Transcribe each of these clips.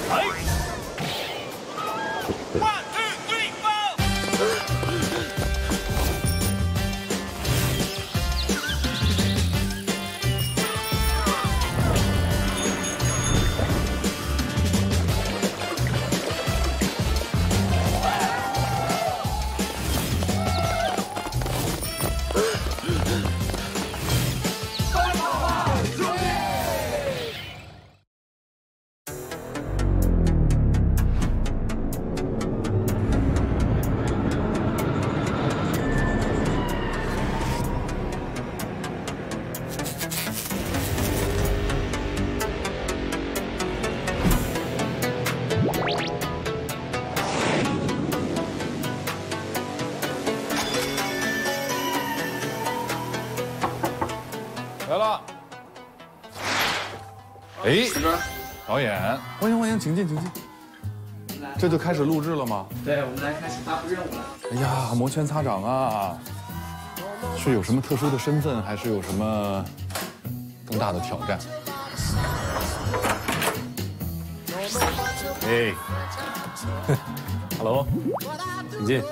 来了。哎，导演，欢迎欢迎，请进请进。这就开始录制了吗？ 对，我们来开始发布任务了。 哎呀，摩拳擦掌啊！是有什么特殊的身份，还是有什么更大的挑战？哎，Hello， 请进。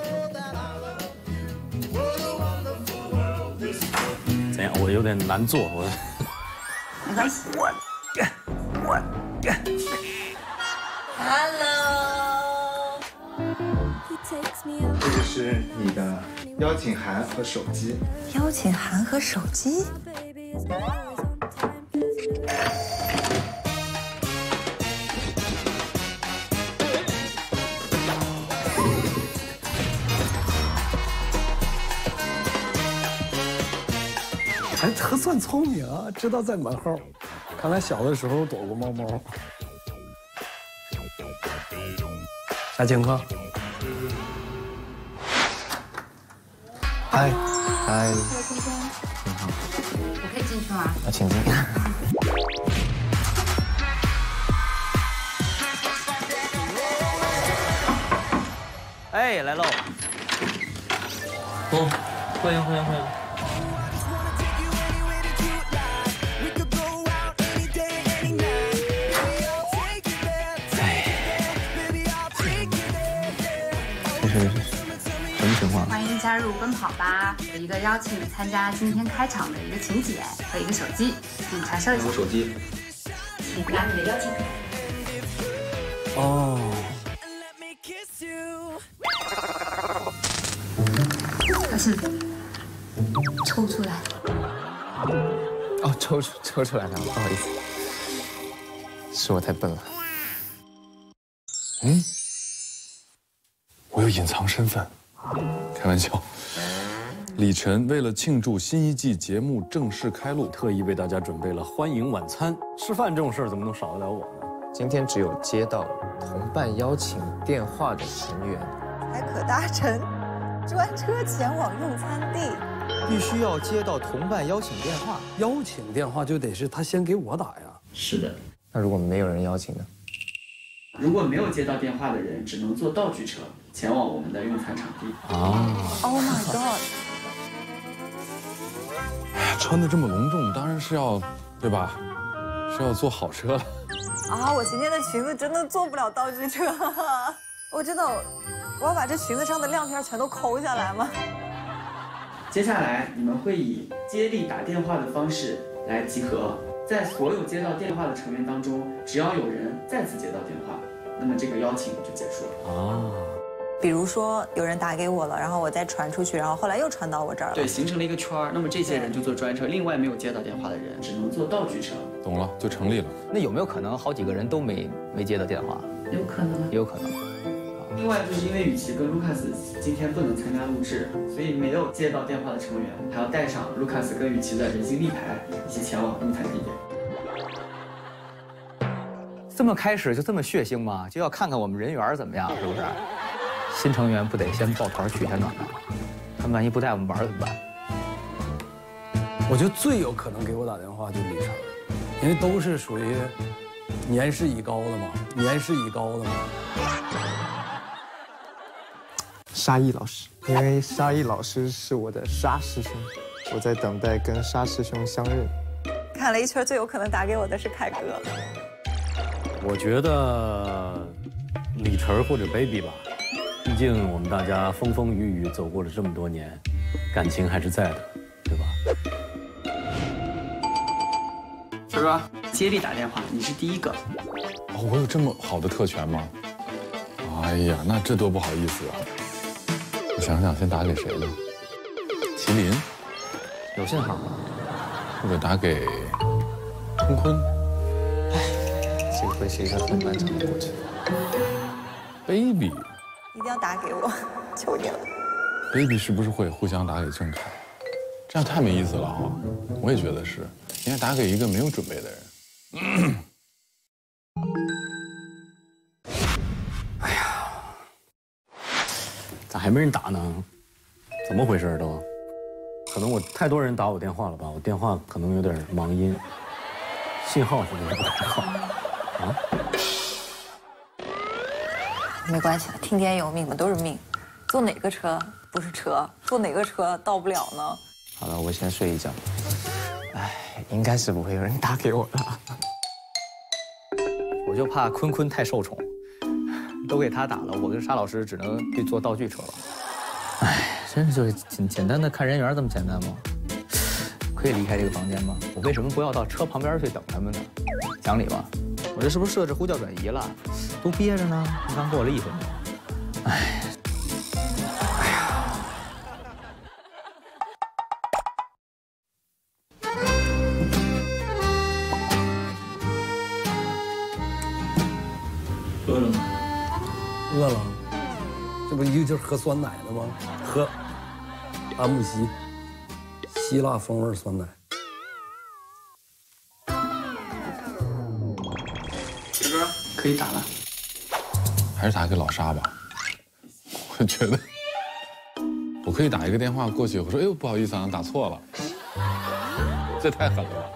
怎样？我有点难做，我。 没关系。Hello。 这个是你的邀请函和手机。 邀请函和手机。 还特算聪明啊，知道在门后。看来小的时候躲过猫猫。啥情况？ 嗨， 先生， 你好。 我可以进去吗？ 啊，请进。 哎，来喽！ 哦，欢迎欢迎欢迎。 什么情况？ 欢迎加入奔跑吧！有一个邀请参加今天开场的一个请柬和一个手机，请查收一下。 我手机。 请拿你的邀请卡。 哦。 可是抽出来。 哦，抽出来了，不好意思，是我太笨了。 嗯，我有隐藏身份，开玩笑。李晨为了庆祝新一季节目正式开录， 特意为大家准备了欢迎晚餐。吃饭这种事儿怎么能少得了我呢？ 今天只有接到同伴邀请电话的成员， 才可搭乘专车前往用餐地。 必须要接到同伴邀请电话， 邀请电话就得是他先给我打呀。 是的。 那如果没有人邀请呢？ 如果没有接到电话的人，只能坐道具车前往我们的用餐场地。 Oh my god！ 穿的这么隆重，当然是要，对吧？是要坐好车了。 啊，我今天的裙子真的坐不了道具车。我知道，我要把这裙子上的亮片全都抠下来吗？ 接下来你们会以接力打电话的方式来集合，在所有接到电话的成员当中，只要有人再次接到电话，那么这个邀请就结束了。 比如说有人打给我了，然后我再传出去，然后后来又传到我这儿了。 对，形成了一个圈儿。那么这些人就坐专车，另外没有接到电话的人只能坐道具车。 懂了，就成立了。 那有没有可能好几个人都没接到电话？ 有可能， 也有可能。 另外就是因为雨琦跟卢卡斯今天不能参加录制，所以没有接到电话的成员还要带上卢卡斯跟雨琦的人形立牌，一起前往用餐地点。 这么开始就这么血腥吗？就要看看我们人缘怎么样，是不是？新成员不得先抱团取一下暖吗？他们万一不带我们玩怎么办？ 我觉得最有可能给我打电话就是李晨，因为都是属于年事已高的嘛， 沙溢老师，因为沙溢老师是我的沙师兄，我在等待跟沙师兄相认。 看了一圈，最有可能打给我的是凯哥。 我觉得李晨或者 baby 吧，毕竟我们大家风风雨雨走过了这么多年，感情还是在的，对吧？ 是吧？接力打电话，你是第一个。 哦，我有这么好的特权吗？哎呀，那这多不好意思啊！我想想，先打给谁呢？麒麟， 有信号吗？ 或者打给坤坤。 这回是一个很漫长的过程。 baby， 一定要打给我，求你了。 baby 是不是会互相打给郑恺？这样太没意思了哈！我也觉得是，应该打给一个没有准备的人。 哎呀，咋还没人打呢？怎么回事都？可能我太多人打我电话了吧？我电话可能有点忙音，信号是不是不太好？啊？ 没关系，听天由命嘛，都是命。坐哪个车不是车？坐哪个车到不了呢？ 好了，我先睡一觉。哎，应该是不会有人打给我的。 我就怕坤坤太受宠，都给他打了，我跟沙老师只能去坐道具车了。哎，真是就是简单的看人缘这么简单吗？可以离开这个房间吗？我为什么不要到车旁边去等他们呢？讲理吧，我这是不是设置呼叫转移了？都憋着呢，刚过了1分钟。哎，哎呀， 饿了吗？ 饿了，这不一个劲儿喝酸奶呢吗？喝阿木西，希腊风味酸奶。 铁哥可以打了。 还是打给老沙吧，我觉得我可以打一个电话过去，我说哎呦不好意思啊，打错了，这太狠了吧！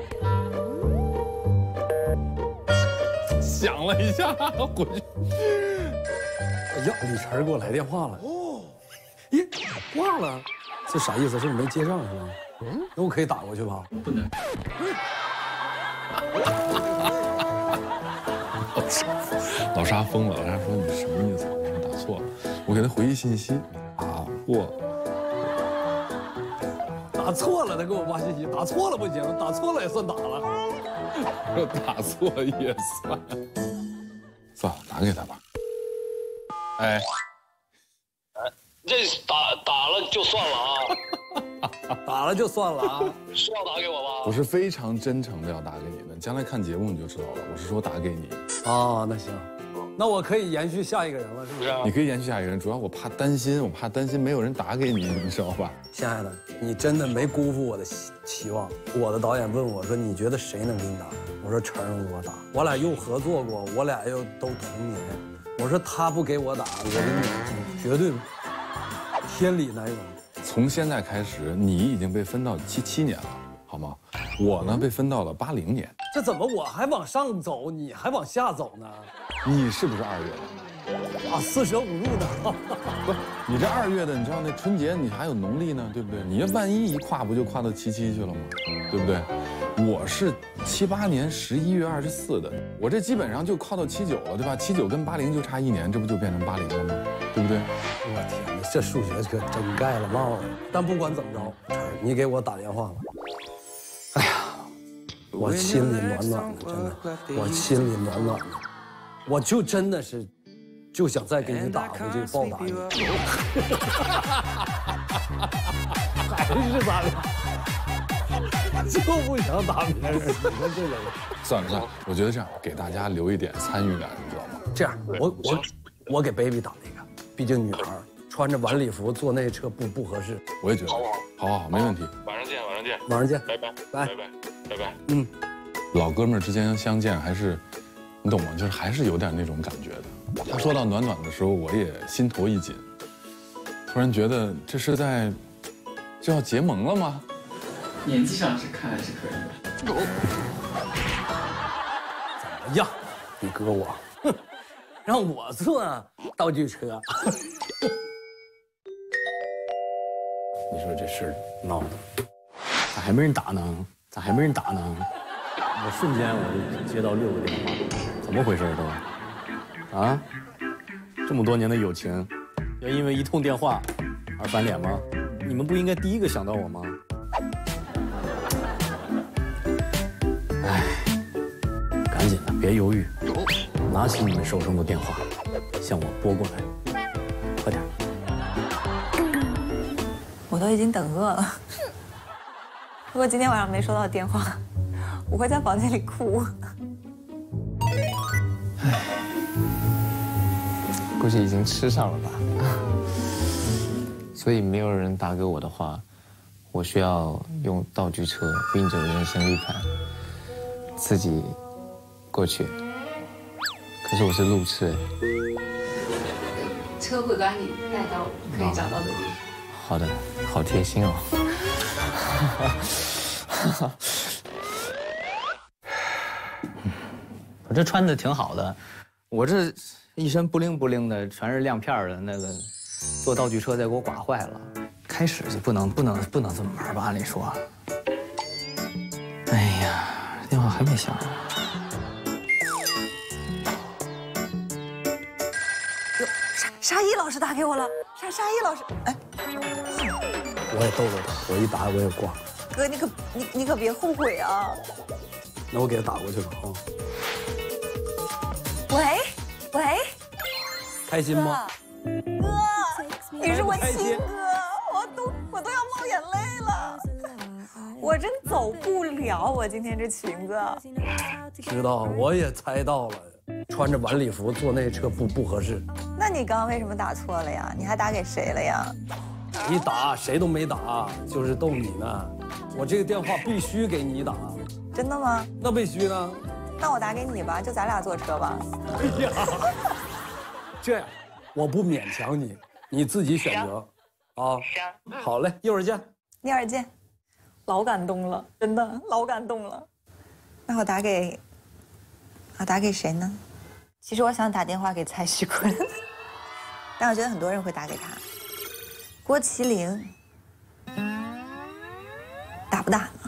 想了一下，回去。 哎呀，李晨给我来电话了。哦，咦，挂了，这啥意思？是你没接上是吧？嗯，那我可以打过去吧？ 不能。 老沙疯了，老沙说你什么意思？我说打错了，我给他回一信息，啊， 打错了，他给我发信息，打错了不行，打错了也算打了。 说打错也算，算了，打给他吧。哎， 这打了就算了啊， 打了就算了啊， 是要打给我吗？ 我是非常真诚的要打给你的，将来看节目你就知道了。我是说打给你。 啊，那行，那我可以延续下一个人了，是不是？ 你可以延续下一个人，主要我怕担心，我怕担心没有人打给你，你知道吧？ 亲爱的，你真的没辜负我的期望。我的导演问我说：“你觉得谁能给你打？”我说：“陈荣给我打。”我俩又合作过，我俩又都同年。我说他不给我打，我跟你绝对天理难容。 从现在开始，你已经被分到77年了，好吗？我呢被分到了80年。 这怎么我还往上走，你还往下走呢？ 你是不是2月的？ 啊，四舍五入的。 不，你这2月的，你知道那春节你还有农历呢，对不对？你要万一一跨不就跨到77去了吗？对不对？我是78年11月24的，我这基本上就靠到79了，对吧？79跟80就差1年，这不就变成80了吗？对不对？ 我天哪，这数学可真盖了帽了。但不管怎么着，晨儿，你给我打电话吧。哎呀，我心里暖暖的，真的，我心里暖暖的，我就真的是，就想再给你打个这个报答你。还是咱俩。就不想打别人，你说这个人。 算了，我觉得这样给大家留一点参与感，你知道吗？ 这样，我给 baby 打一个，毕竟女孩穿着晚礼服坐那车不合适。 我也觉得，好，没问题。 晚上见，晚上见， 晚上见， 拜拜， 拜拜拜，拜拜。 嗯， 老哥们儿之间相见还是，你懂吗？就是还是有点那种感觉的。他说到暖暖的时候，我也心头一紧，突然觉得这是在就要结盟了吗？ 演技上是看来是可以的。 怎么样？你哥我，哼，让我坐道具车。你说这事闹的， 咋还没人打呢？咋还没人打呢？我瞬间我就接到6个电话， 怎么回事都？啊？这么多年的友情，要因为一通电话而翻脸吗？你们不应该第一个想到我吗？哎，赶紧的，别犹豫，拿起你们手中的电话，向我拨过来，快点。 我都已经等饿了。如果今天晚上没收到电话，我会在房间里哭。 估计已经吃上了吧。所以没有人打给我的话，我需要用道具车运着人生立牌，自己过去。可是我是路痴哎。 车会把你带到可以找到的地方。 好的，好贴心哦。 我这穿的挺好的，我这一身不灵不灵的，全是亮片的那个，坐道具车再给我刮坏了。开始就不能这么玩吧？按理说。哎呀，电话还没响。 哟，沙溢老师打给我了，沙溢老师，哎， 我也逗逗他，我一打我也挂。 哥，你可别后悔啊！ 那我给他打过去了啊。 喂， 开心吗？ 哥，你是我亲哥，我都要冒眼泪了，我真走不了，我今天这裙子。 知道，我也猜到了，穿着晚礼服坐那车不合适。 那你刚刚为什么打错了呀？你还打给谁了呀？ 没打，谁都没打，就是逗你呢。我这个电话必须给你打。 真的吗？ 那必须呢。 那我打给你吧，就咱俩坐车吧。 哎呀，这样，我不勉强你，你自己选择。啊，好嘞，一会儿见。 一会儿见。老感动了，真的老感动了。那我打给谁呢？其实我想打电话给蔡徐坤，但我觉得很多人会打给他。郭麒麟，打不打呢？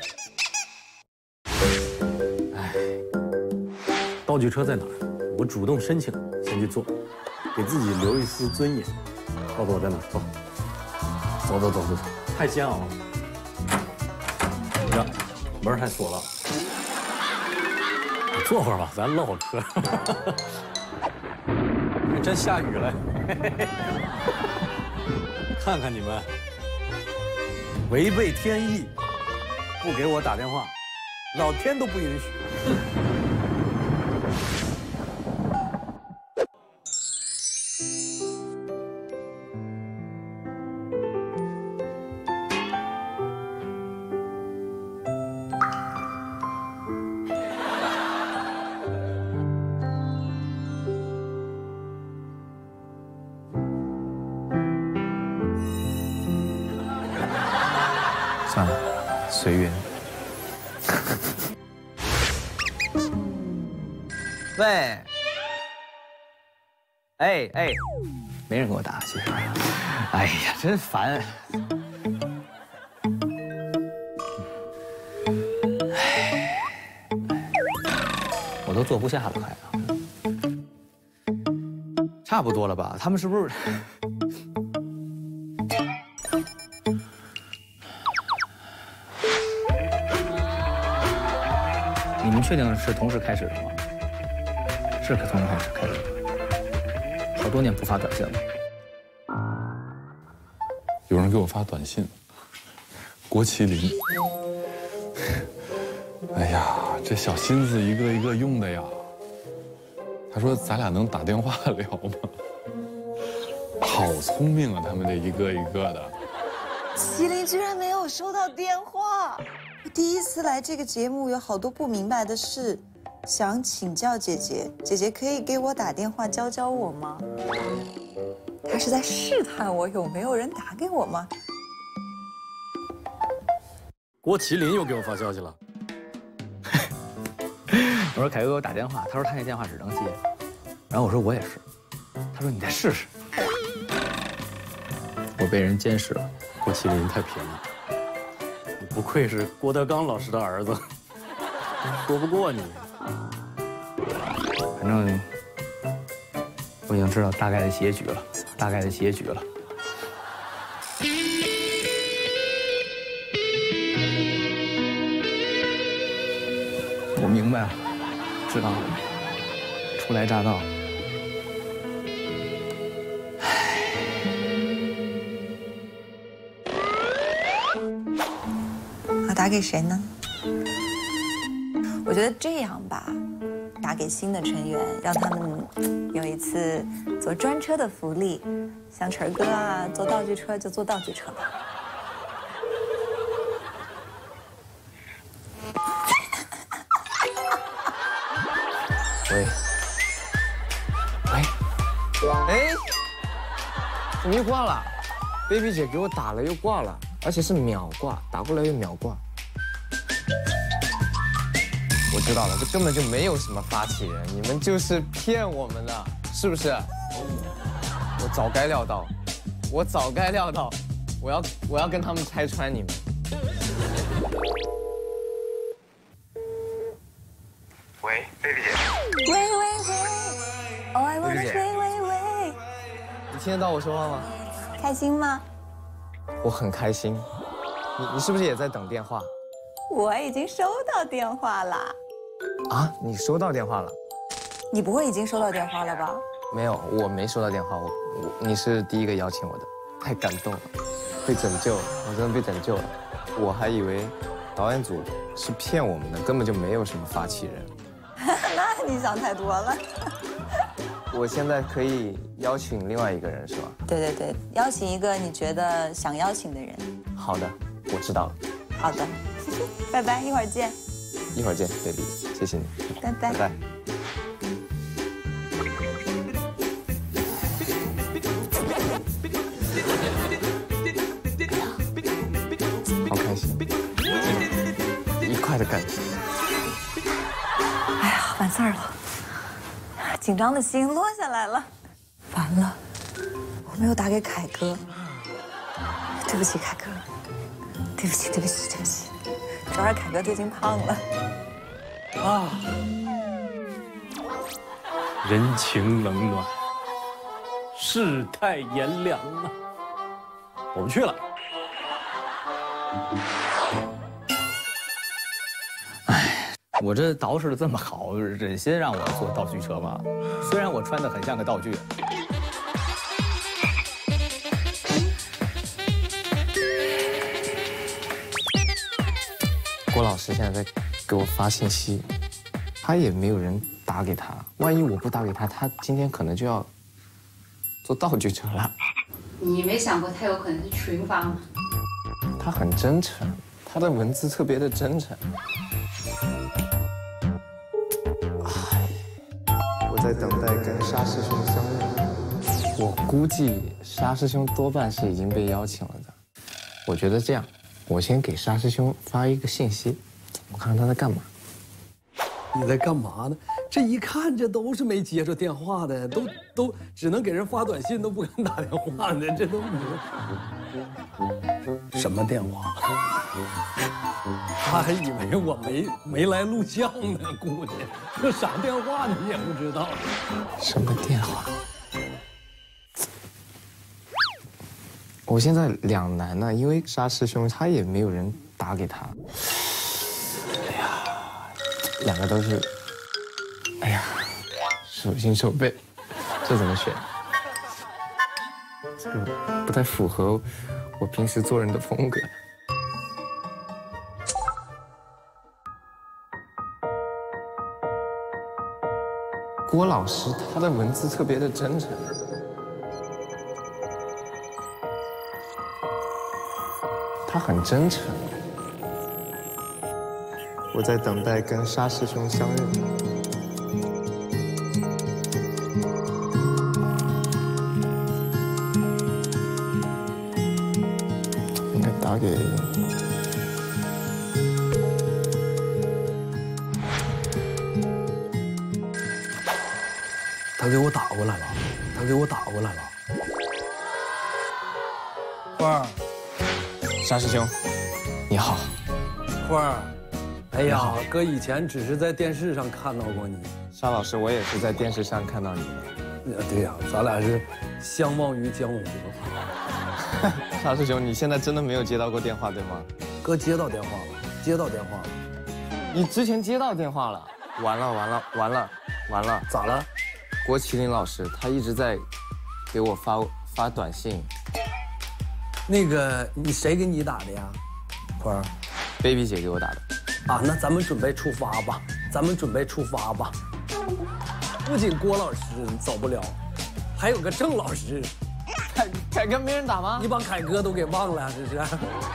道具车在哪儿？我主动申请，先去坐，给自己留一丝尊严。告诉我在哪儿，走，太煎熬了。呀，门还锁了，你坐会儿吧，咱唠会儿嗑。还真下雨了，看看你们，违背天意，不给我打电话，老天都不允许。 算了，随缘。 喂，哎，没人给我打，其实。哎呀，真烦。我都坐不下了，快啊！差不多了吧？他们是不是？你们确定是同时开始的吗？是同时开始的。好多年不发短信了。 有人给我发短信，郭麒麟。哎呀，这小心思一个一个用的呀。他说咱俩能打电话聊吗？好聪明啊，他们这一个一个的。 麒麟居然没有收到电话。我第一次来这个节目，有好多不明白的事，想请教姐姐。姐姐可以给我打电话教教我吗？他是在试探我有没有人打给我吗？ 郭麒麟又给我发消息了。 我说凯哥给我打电话，他说他那电话只能接，然后我说我也是，他说你再试试。我被人监视了。 郭麒麟太便宜，你不愧是郭德纲老师的儿子，说不过你。 反正我已经知道大概的结局了，大概的结局了。我明白了，知道了，初来乍到。 我打给谁呢？我觉得这样吧，打给新的成员，让他们有一次坐专车的福利，像晨哥啊，坐道具车就坐道具车吧。 喂，哎，怎么又挂了 ？baby 姐给我打了又挂了，而且是秒挂，打过来又秒挂。我知道了，这根本就没有什么发起人，你们就是骗我们的，是不是？我早该料到，我早该料到，我要跟他们拆穿你们。喂 ，baby 姐。 喂，哦，爱我的喂， 你听得到我说话吗？ 开心吗？ 我很开心。你是不是也在等电话？ 我已经收到电话了。 啊，你收到电话了？ 你不会已经收到电话了吧？ 没有，我没收到电话。你是第一个邀请我的，太感动了，被拯救了，我真的被拯救了。我还以为导演组是骗我们的，根本就没有什么发起人。 那你想太多了。 我现在可以邀请另外一个人是吧？ 对，邀请一个你觉得想邀请的人。 好的，我知道了。 好的，拜拜，一会儿见。 一会儿见 ，baby， 谢谢你。 拜拜。 拜拜。好开心，愉快的感觉。 哎呀，完事儿了，紧张的心落下来了。完了，我没有打给凯哥，对不起，凯哥，对不起。主要是凯哥最近胖了。 啊，人情冷暖，世态炎凉啊！我不去了。 我这捯饬的这么好，忍心让我坐道具车吗？虽然我穿的很像个道具。 郭老师现在在给我发信息，他也没有人打给他。万一我不打给他，他今天可能就要坐道具车了。 你没想过他有可能是群发吗？ 他很真诚，他的文字特别的真诚。我在等待跟沙师兄相遇。我估计沙师兄多半是已经被邀请了的。我觉得这样，我先给沙师兄发一个信息，我看看他在干嘛。 你在干嘛呢？这一看这都是没接着电话的，都只能给人发短信，都不敢打电话的，这都什么电话？他还以为我没来录像呢，估计这啥电话你也不知道。 什么电话？我现在两难呢，因为沙师兄他也没有人打给他。哎呀，两个都是，哎呀，手心手背，这怎么选？这个不太符合我平时做人的风格。郭老师他的文字特别的真诚。他很真诚，我在等待跟沙师兄相遇。应该打给他给我打过来了，花儿。 沙师兄，你好， 花儿，哎呀，哥以前只是在电视上看到过你， 沙老师，我也是在电视上看到你的。 对呀，咱俩是相忘于江湖。 沙师兄，你现在真的没有接到过电话对吗？ 哥接到电话了，接到电话了。 你之前接到电话了？完了， 咋了？ 郭麒麟老师他一直在给我发短信。 那个你谁给你打的呀？坤儿 ，baby 姐给我打的。 啊，那咱们准备出发吧。不仅郭老师走不了，还有个郑老师。 凯哥没人打吗？ 你把凯哥都给忘了，这是。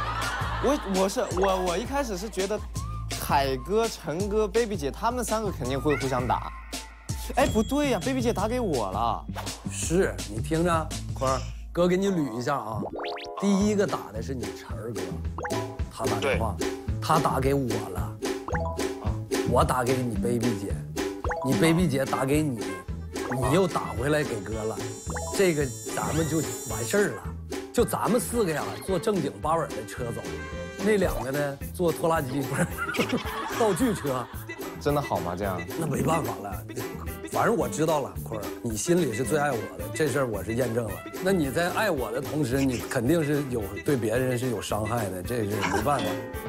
我一开始是觉得，凯哥、陈哥、baby 姐他们3个肯定会互相打。哎，不对呀 ，baby 姐打给我了。 是你听着，坤儿，哥给你捋一下啊。第一个打的是你晨儿哥，他打电话，他打给我了，啊，我打给你 baby 姐，你 baby 姐打给你，你又打回来给哥了，这个咱们就完事儿了。就咱们4个呀，坐正经八稳的车走，那2个呢坐拖拉机，不是道具车。 真的好吗？这样？ 那没办法了。反正我知道了，坤儿，你心里是最爱我的，这事儿我是验证了。那你在爱我的同时，你肯定是有对别人是有伤害的，这是没办法。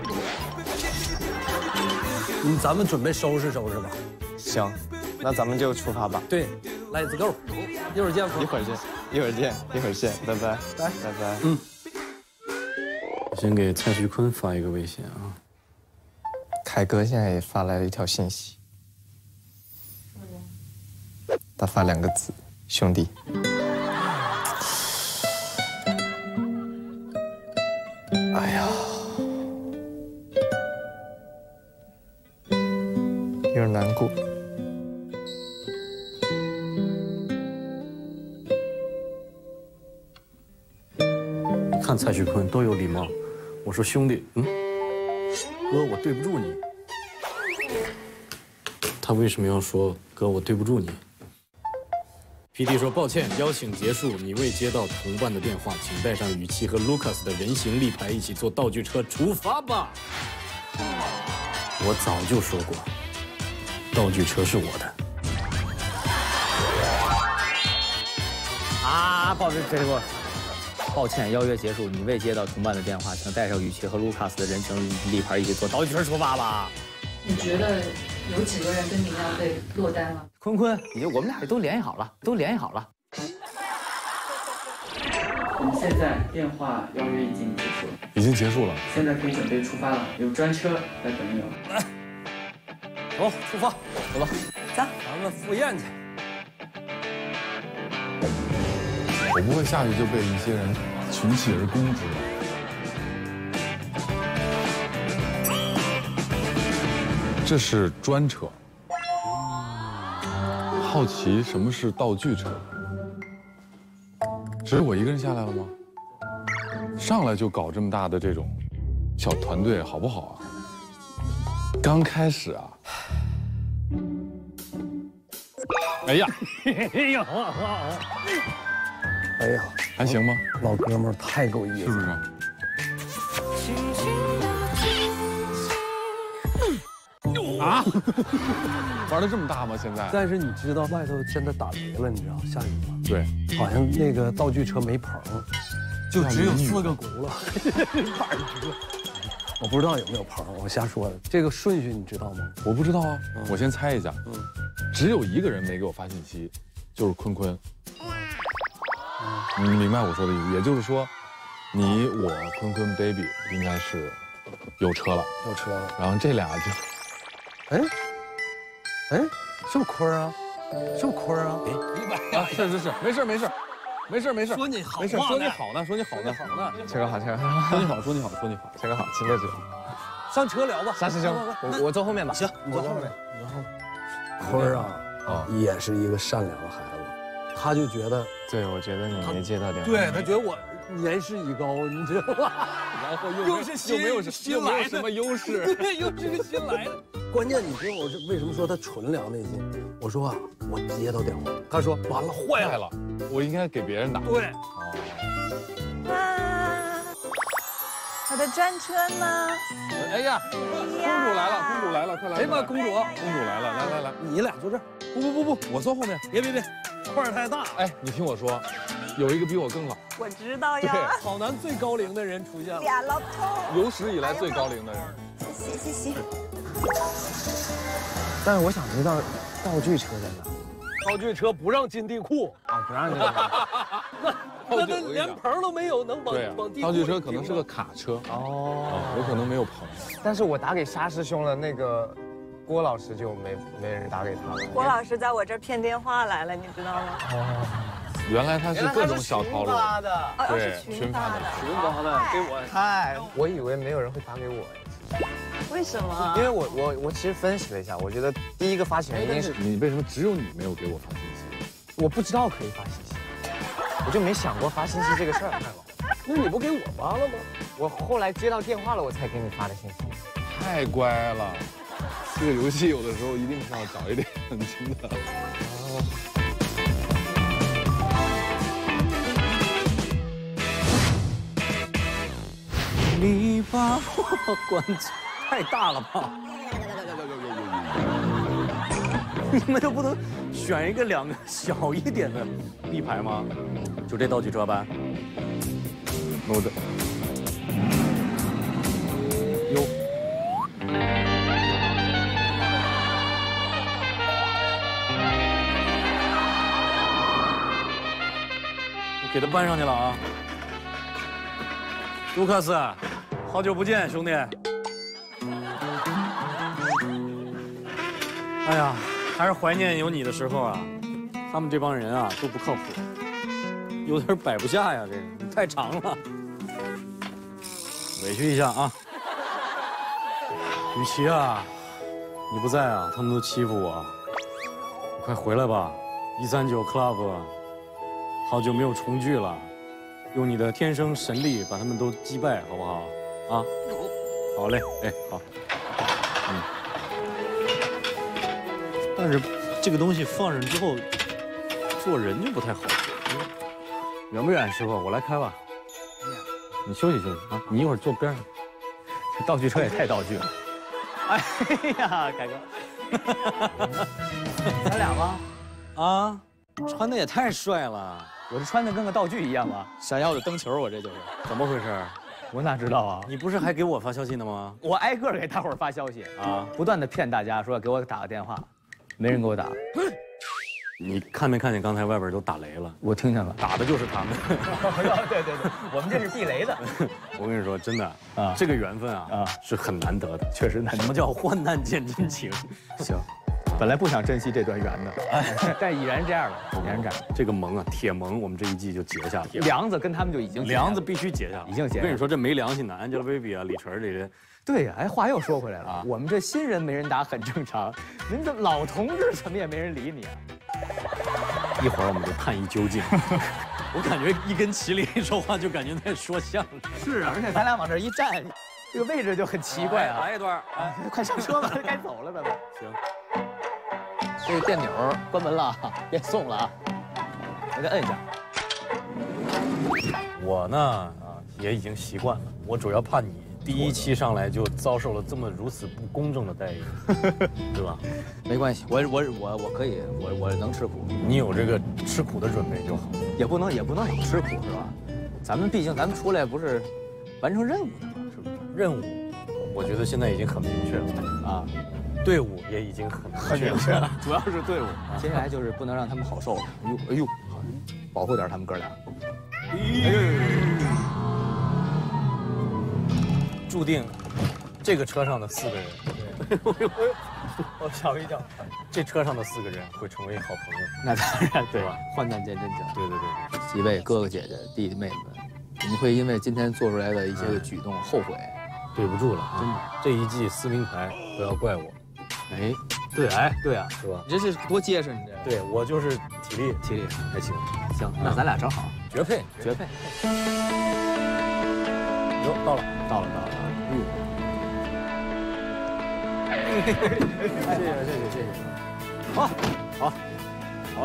咱们准备收拾收拾吧。 行，那咱们就出发吧。 对 ，Let's go， 一会儿见， 一会儿见，拜拜，拜拜。 我先给蔡徐坤发一个微信啊。 凯哥现在也发来了一条信息。他发2个字：兄弟。哎呀，有点难过。 你看蔡徐坤多有礼貌，我说兄弟，哥我对不住你。他为什么要说哥我对不住你？PD 说抱歉，邀请结束，你未接到同伴的电话，请带上雨琦和 Lucas 的人形立牌，一起坐道具车出发吧。我早就说过，道具车是我的。 啊，抱歉，邀约结束，你未接到同伴的电话，请带上雨琦和 Lucas 的人形立牌，一起坐道具车出发吧。 你觉得有几个人跟你一样被落单了？ 坤，我们俩都联系好了。 我们现在电话邀约已经结束了，现在可以准备出发了，有专车在等你了。 来，走，出发，走吧，咱们赴宴去。 我不会下去就被一些人群起而攻之。这是专车。好奇什么是道具车？只是我一个人下来了吗？上来就搞这么大的这种小团队，好不好啊？刚开始啊。哎呀， 哎呀， 还行吗？ 老哥们儿太够意思， 是不是？啊！玩的这么大吗？现在？ 但是你知道外头现在打雷了，你知道下雨吗？ 对， 好像那个道具车没棚，就只有4个轱辘。我不知道有没有棚，我瞎说的。这个顺序你知道吗？ 我不知道啊，我先猜一下。只有1个人没给我发信息，就是坤坤。你明白我说的意思？也就是说，你、我、坤坤、baby 应该是有车了，然后这俩就。 哎，是不是坤儿啊？是不是坤儿啊？ 啊，是，没事。 说你好， 没事，说你好呢。 车哥好， 说你好。 车哥好，亲哥姐。 上车聊吧。 沙师兄，我坐后面吧。 行，你坐后面。坤儿啊，也是一个善良的孩子，他就觉得， 对，我觉得你没接到电话。 对他觉得我年事已高，你知道吗？ 然后又是没有什么优势， 对，又是个新来的。关键你知道我是为什么说他纯良内心？我说啊，我接到电话，他说完了，坏了， 我应该给别人打。 对。 啊，他的的专车呢？ 哎呀，公主来了，公主来了，快来！ 哎呀妈，公主， 公主来了，来来来， 你俩坐这儿。 不，我坐后面。 别，块儿太大。 哎，你听我说，有一个比我更好， 我知道呀。 好男最高龄的人出现了， 俩老头， 有史以来最高龄的人。 谢谢。 但是我想知道道具车在哪？ 道具车不让进地库啊，不让进地库。 那连棚都没有，能往地库。 道具车可能是个卡车哦，有可能没有棚。 但是我打给沙师兄了，那个郭老师就没人打给他了。 郭老师在我这儿骗电话来了，你知道吗？ 哦，原来他是各种小套路的， 对，群发的， 给我。 嗨，我以为没有人会打给我。 为什么？ 因为我其实分析了一下，我觉得第一个发起人一定是你，为什么只有你没有给我发信息？ 我不知道可以发信息，我就没想过发信息这个事儿。 那你不给我发了吗？ 我后来接到电话了，我才给你发的信息。 太乖了，这个游戏有的时候一定是要找一点真的。 你把我关太大了吧？你们就不能选一个2个小一点的立牌吗？就这道具车吧。我的，哟，给他搬上去了啊！卢克斯，好久不见，兄弟。哎呀，还是怀念有你的时候啊。他们这帮人啊都不靠谱，有点摆不下呀，这个你太长了，委屈一下啊。雨琦啊，你不在啊，他们都欺负我，你快回来吧。139 Club， 好久没有重聚了。用你的天生神力把他们都击败，好不好？啊，好嘞，哎，好。但是这个东西放上之后，做人就不太好。远不远，师傅？我来开吧。你休息休息啊，你一会儿坐边上。这道具车也太道具了。哎呀，凯哥， 咱俩吗？ 啊，穿的也太帅了。 我这穿的跟个道具一样吗？闪耀的灯球，我这就是。 怎么回事？ 我哪知道啊？ 你不是还给我发消息呢吗？ 我挨个给大伙儿发消息啊，不断的骗大家说给我打个电话，没人给我打。 你看没看见刚才外边都打雷了？ 我听见了， 打的就是他们。 对，我们这是地雷的。 我跟你说，真的啊，这个缘分啊是很难得的， 确实难得。 什么叫患难见真情？ 行。本来不想珍惜这段缘的，但已然这样了，已然这样。 这个盟啊，铁盟，我们这一季就结下了。 梁子跟他们就已经梁子必须结下了， 已经结。 我跟你说，这没良心的 Angelababy 啊，李晨这些。 对呀，哎，话又说回来了啊，我们这新人没人打很正常，您这老同志怎么也没人理你啊？ 一会儿我们就判一究竟。我感觉一跟麒麟说话，就感觉在说相声。 是啊，而且咱俩往这一站，这个位置就很奇怪啊。 来一段， 哎，快上车吧，该走了，咱们。 行。 这个电钮关门了，别送了啊！我再摁一下。 我呢也已经习惯了，我主要怕你第1期上来就遭受了这么如此不公正的待遇，对吧？ 没关系，我可以，我能吃苦。 你有这个吃苦的准备就好。 也不能有吃苦是吧？毕竟咱们出来不是完成任务的吗？是不是？ 任务，我觉得现在已经很明确了啊。队伍也已经很明确了，主要是队伍。 接下来就是不能让他们好受了。哎呦，保护点他们哥俩。 注定，这个车上的4个人，我吓我一跳。这车上的4个人会成为好朋友。 那当然，对吧？患难见真情。 对。 几位哥哥姐姐、弟弟妹妹们，你们会因为今天做出来的一些个举动后悔？ 对不住了，真的。这一季撕名牌，不要怪我。 哎， 对， 对啊， 是吧？ 你这是多结实，你这。 对我就是体力还行。 行，那咱俩正好， 绝配。哟，到了。谢谢。好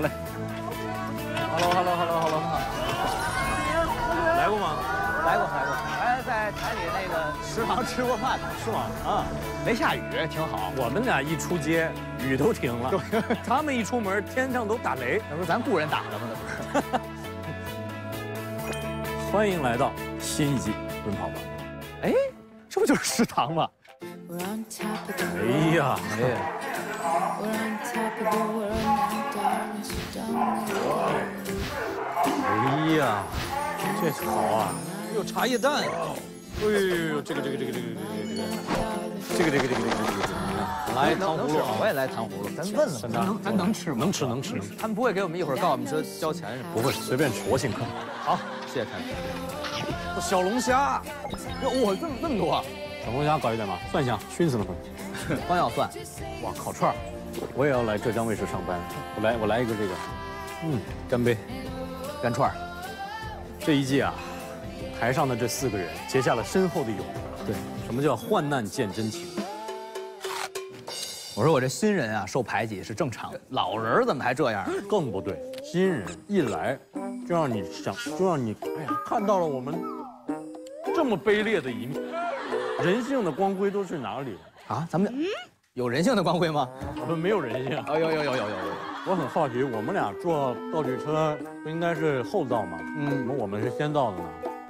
嘞。Hello。 来过吗？来过。哎，在台里那个食堂吃过饭呢， 是吗？ 啊，没下雨，挺好。 我们俩一出街，雨都停了；他们一出门，天上都打雷。 那不是咱雇人打的吗？那不是。 欢迎来到新一季《奔跑吧》。 哎，这不就是食堂吗？ 哎呀，哎呀，这好啊！ 有茶叶蛋， 哎呦，这个，来糖葫芦啊！ 我也来糖葫芦，咱问了，咱能吃吗？ 能吃。 他们不会给我们一会儿告诉我们说交钱是吗？ 不会，随便吃，我请客。 好，谢谢开哥。 小龙虾， 哇，这么多， 小龙虾搞一点吧，蒜香，熏死了会。 光要蒜。 哇，烤串儿，我也要来浙江卫视上班。我来一个这个，干杯， 干串儿。 这一季啊，台上的这4个人结下了深厚的友谊。对，什么叫患难见真情？ 我说我这新人啊，受排挤是正常的，老人怎么还这样？ 更不对，新人一来就让你哎呀，看到了我们这么卑劣的一面，人性的光辉都去哪里了？ 啊，咱们有人性的光辉吗？ 我们没有人性。 哦，有。 我很好奇，我们俩坐道具车不应该是后到吗？我们是先到的呢。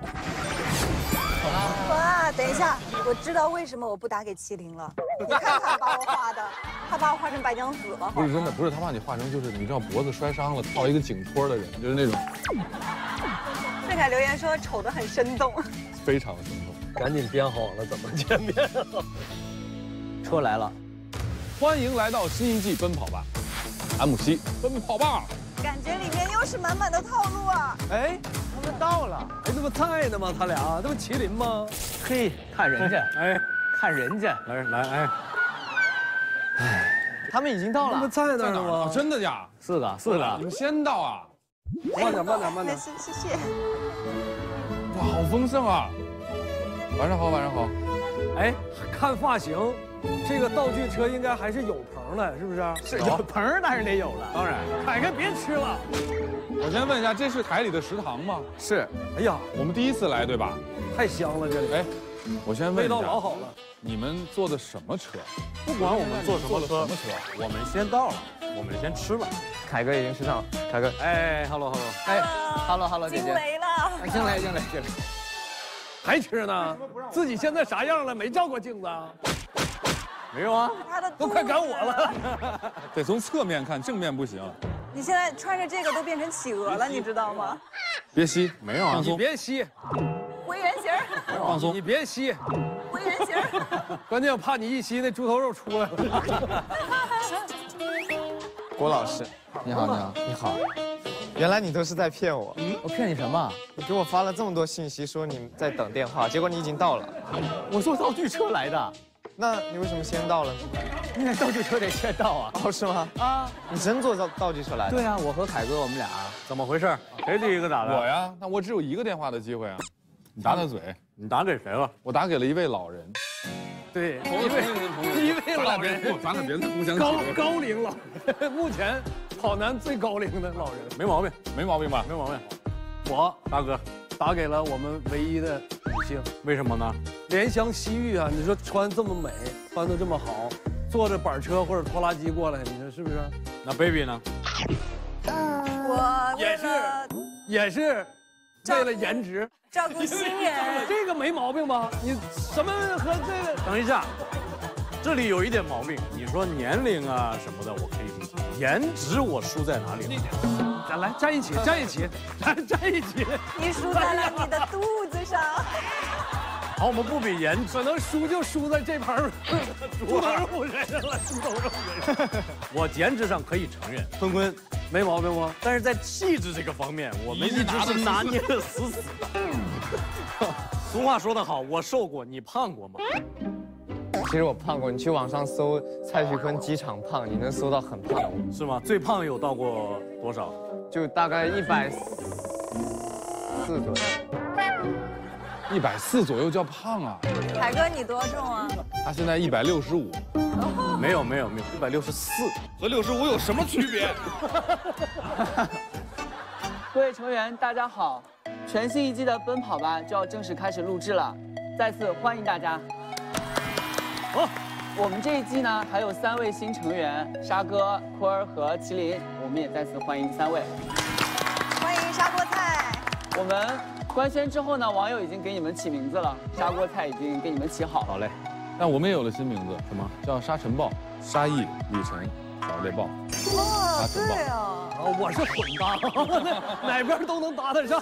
哇，等一下，我知道为什么我不打给麒麟了。你看他把我画的，他把我画成白娘子了。 不是真的，不是他把你画成就是你知道脖子摔伤了套一个颈托的人，就是那种。 瑞凯留言说丑得很生动， 非常生动。 赶紧编好了怎么见面。 车来了， 欢迎来到新一季《奔跑吧》，MC 奔跑吧。 感觉里面又是满满的套路啊！ 哎，他们到了，哎，这不在呢吗？他俩，这不麒麟吗？ 嘿，看人家， 哎， 看人家， 来， 哎，他们已经到了， 他们在那儿呢吗？ 真的呀 4个， 你们先到啊！ 慢点。 没事，谢谢。 哇，好丰盛啊！晚上好。 哎，看发型，这个道具车应该还是有棚的，是不是？ 是有棚当然得有了， 当然， 凯哥别吃了。 我先问一下，这是台里的食堂吗？ 是。 哎呀， 我们第一次来，对吧？ 太香了这里。 哎，我先问一下， 味道老好了。 你们坐的什么车？ 不管我们坐什么车，我们先到了，我们先吃了。 凯哥已经吃上了，凯哥。 哎 ，hello， 哎 ，hello， 姐姐。 惊雷了。 惊雷。 还吃呢？自己现在啥样了？没照过镜子啊？ 没有啊， 他的都快赶我了。 得从侧面看，正面不行。 你现在穿着这个都变成企鹅了，你知道吗？ 别吸， 没有啊， 你别吸， 回原形， 放松。 你别吸， 回原形。 关键我怕你一吸那猪头肉出来了。 郭老师， 你好。 你好。原来你都是在骗我。 我骗你什么？ 你给我发了这么多信息，说你在等电话，结果你已经到了。 我坐道具车来的。 那你为什么先到了呢？ 因为道具车得先到啊。 哦，是吗？啊，你真坐道具车来的？ 对啊，我和凯哥我们俩。 怎么回事？谁第一个打的？ 我呀，那我只有一个电话的机会啊。你打嘴， 你打给谁了？ 我打给了一位老人。 对，一位老人， 咱俩别再互相高龄老人，目前跑男最高龄的老人， 没毛病吧？ 没毛病。我大哥打给了我们唯一的女性， 为什么呢？ 怜香惜玉啊！你说穿这么美，穿得这么好，坐着板车或者拖拉机过来，你说是不是？ 那 baby 呢？ 我也是为了颜值照顾新人， 这个没毛病吧？你什么和这个？ 等一下，这里有一点毛病。你说年龄啊什么的，我可以理解，颜值我输在哪里？ 咱来站一起，站一起。 你输在了你的肚子上。 好，我们不比颜值， 可能输就输在这盘猪头肉身上了。猪头肉身上， 我颜值上可以承认，坤坤没毛病吗？ 但是在气质这个方面，我们一直是拿捏的死死的。俗话说得好，我瘦过，你胖过吗？ 其实我胖过，你去网上搜蔡徐坤机场胖，你能搜到很胖的我。 是吗？最胖有到过多少？ 就大概140左右。 140左右叫胖啊？ 凯哥你多重啊？ 他现在165。 没有，164 和65有什么区别？ 各位成员，大家好！全新一季的《奔跑吧》就要正式开始录制了。 再次欢迎大家。 好， 我们这一季呢还有3位新成员，沙哥、坤儿和麒麟，我们也再次欢迎3位。 欢迎砂锅菜。 我们官宣之后呢，网友已经给你们起名字了，砂锅菜已经给你们起好。 好嘞。 但我们也有了新名字， 什么？ 叫沙尘暴，沙溢、雨辰、小猎豹。 哦，对哦。 啊，我是混搭，哪边都能搭得上。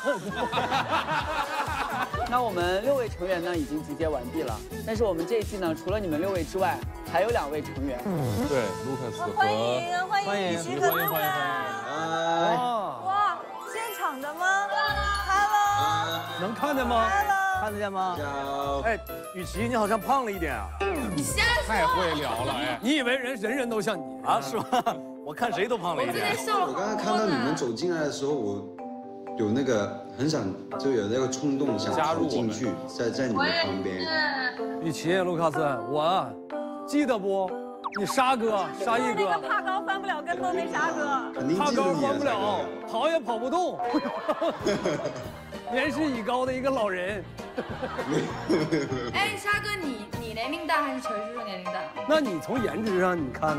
那我们6位成员呢已经集结完毕了，但是我们这一季呢，除了你们6位之外，还有2位成员。 对，卢克斯和欢迎雨琦和露卡。哇，现场的吗 ？Hello。 能看见吗？ Hello。 看得见吗？ 哎，雨琦，你好像胖了一点啊！ 你瞎说！ 太会聊了哎！ 你以为人人都像你啊？是吗？我看谁都胖了一点。 我刚刚看到你们走进来的时候，我有那个很想，就有那个冲动想走进去，在你们旁边。 雨琦、卢卡斯，我记得不？你沙哥、沙溢哥， 那个怕高翻不了跟头那沙哥， 肯定怕高记住你翻不了，跑也跑不动。年事已高的一个老人。 哎，沙哥，你年龄大还是陈叔叔年龄大？ 那你从颜值上你看呢？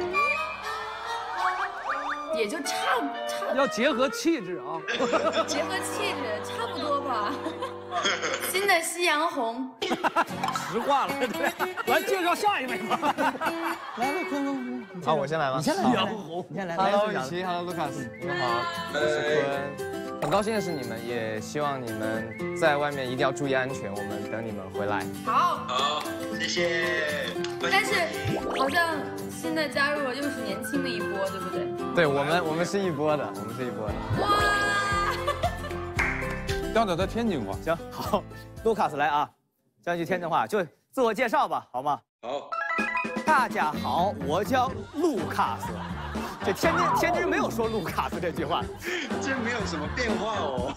也就差， 要结合气质啊。 结合气质差不多吧。新的夕阳红。 实话了，对。 来介绍下一位吧。 来，坤。好，我先来吧。你先来。 夕阳红， 你先来。Hello，雨琦 ，Hello， 卢卡斯，你们好，我是坤。很高兴的是你们，也希望你们在外面一定要注意安全。我们等你们回来。 好， 谢谢。 但是好像现在加入了又是年轻的一波，对不对？ 对，我们是一波的，我们是一波的。 哇！ 调调他天津话。 行，好，卢卡斯来啊，讲句天津话，就自我介绍吧，好吗？ 好。 大家好，我叫卢卡斯。这天津没有说卢卡斯这句话， 这没有什么变化哦。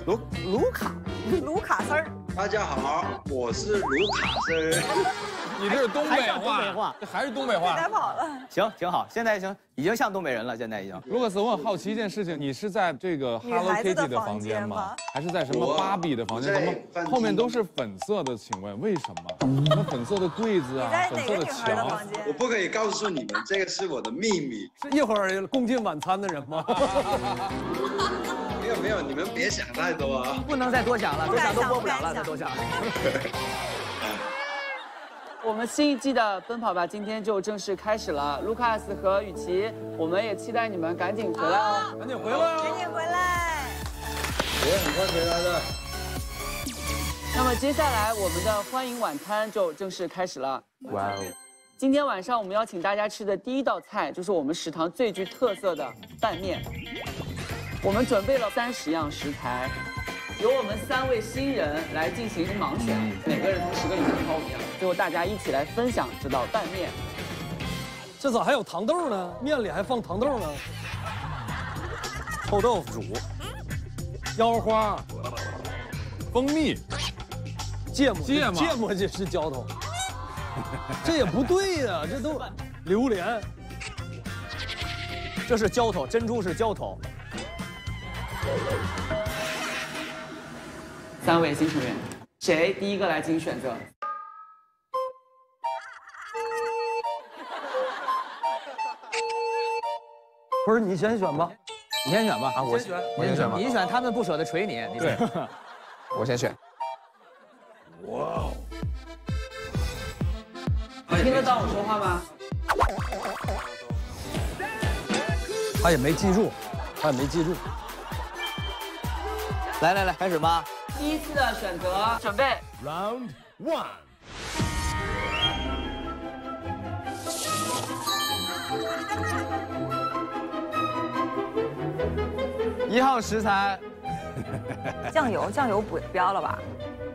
卢卡丝儿。 大家好，我是卢卡斯。 你这是东北话，这还是东北话。 带跑了。 行，挺好，现在行，已经像东北人了，现在已经。 卢克斯，我很好奇一件事情，你是在这个 Hello Kitty 的房间吗？还是在什么芭比的房间？怎么后面都是粉色的？请问为什么？什么粉色的柜子啊，粉色的墙？ 我不可以告诉你们，这个是我的秘密。 是一会儿共进晚餐的人吗？ 没有，你们别想太多啊！ 不能再多想了，多想都播不了了，再多想。 我们新一季的《奔跑吧》今天就正式开始了，卢卡斯和雨琦，我们也期待你们赶紧回来哦， 赶紧回来哦， 赶紧回来。 我很快回来的。 那么接下来我们的欢迎晚餐就正式开始了。 哇哦！ 今天晚上我们邀请大家吃的第一道菜就是我们食堂最具特色的拌面。我们准备了30样食材，由我们3位新人来进行盲选，每个人从10个里面挑5样，最后大家一起来分享这道拌面。 这咋还有糖豆呢？面里还放糖豆呢。臭豆腐煮，腰花， 蜂蜜， 芥末这是浇头，这也不对呀，这都榴莲， 这是浇头，珍珠是浇头。 3位新成员，谁第一个来进行选择？ 不是你先选吧， 你先选吧啊！我先选吧， 你选，他们不舍得捶你， 对， 我先选。 哇哦！ 听得到我说话吗？ 他也没记住， 来，开始吧。 第一次的选择，准备 Round 1。 1号食材， 酱油不要了吧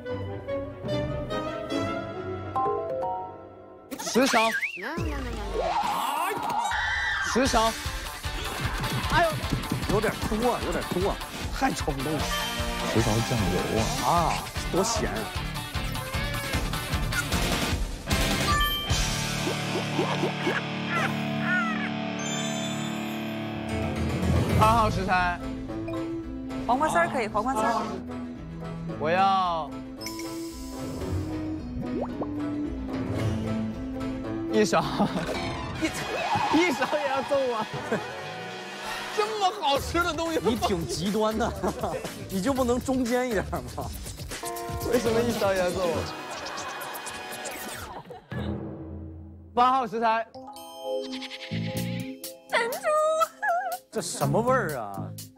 10勺，10勺。哎呦， 有点多，太冲动了。 10勺酱油啊，多咸 ！2号食材， 黄瓜丝儿可以，黄瓜丝儿。 我要一勺，一勺也要揍我。 这么好吃的东西， 你挺极端的，你就不能中间一点吗？ 为什么一勺也要揍我？8号食材， 珍珠。 这什么味儿啊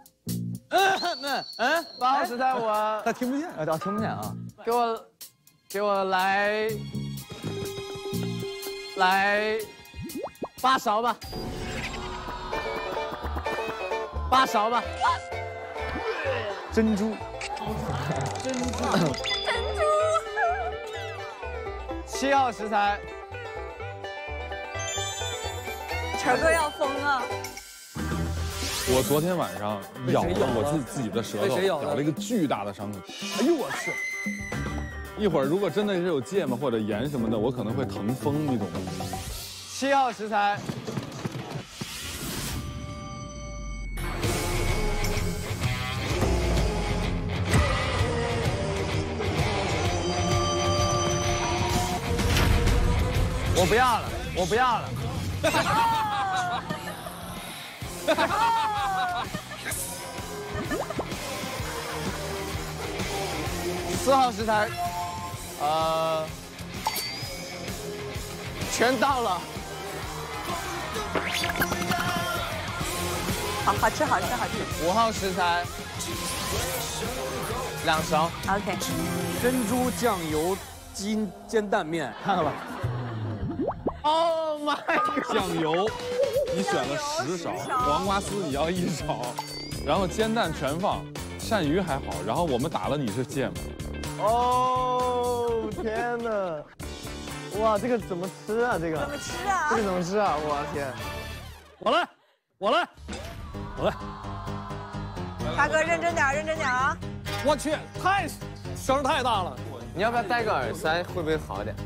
？8号食材我他听不见， 哦，听不见啊！给我来8勺吧，8勺吧。珍珠。7号食材， 晨哥要疯了。 我昨天晚上咬了我自己的舌头，咬了一个巨大的伤口。哎呦我去！一会儿如果真的是有芥末或者盐什么的，我可能会疼风，你懂吗 ？7号食材，我不要了，我不要了。4号食材，全到了。 好吃。 5号食材，2勺。 OK。 珍珠酱油鸡煎蛋面，看看吧。 Oh my god！ 酱油，你选了10勺，黄瓜丝你要1勺，然后煎蛋全放，鳝鱼还好，然后我们打了你是芥末。 哦天哪！哇，这个怎么吃啊？这个怎么吃啊？ 这个怎么吃啊？我天！ 我来。 大哥认真点啊！ 我去，声太大了。 你要不要戴个耳塞？会不会好点？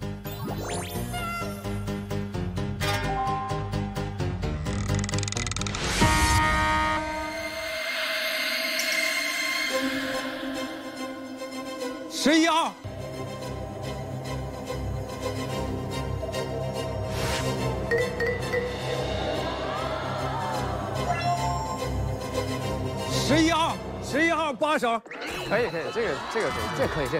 11号。11号8勺， 可以，这可以。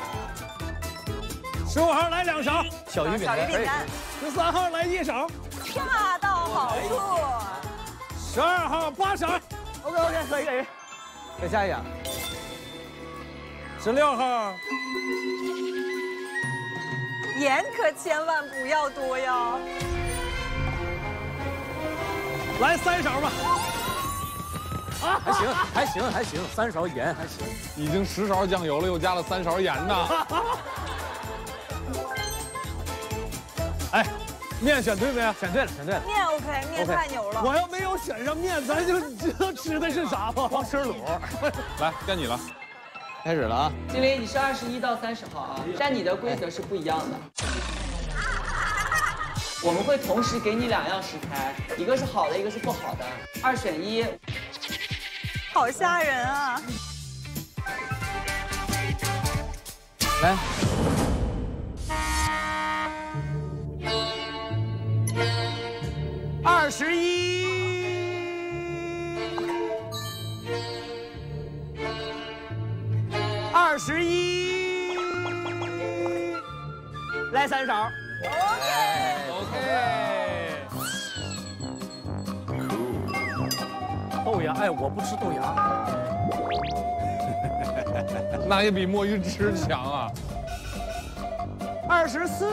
15号来2勺， 小鱼饼干。 13号来1勺， 恰到好处。 12号8勺 ，OK，可以。再下一样。 16号， 盐可千万不要多呀。 来3勺吧。 啊，还行，3勺盐还行。 已经10勺酱油了，又加了3勺盐呢。 哎，面选对没？ 选对了。 面 OK， 面太牛了。 我要没有选上面，咱就知道吃的是啥吗？ 光吃卤。 来，该你了。 开始了啊！ 金玲，你是21到30号啊，但你的规则是不一样的。我们会同时给你2样食材，一个是好的，一个是不好的，2选1。 好吓人啊！ 来。21，来3勺。OK。 豆芽，哎，我不吃豆芽。 那也比墨鱼汁强啊。 24，23，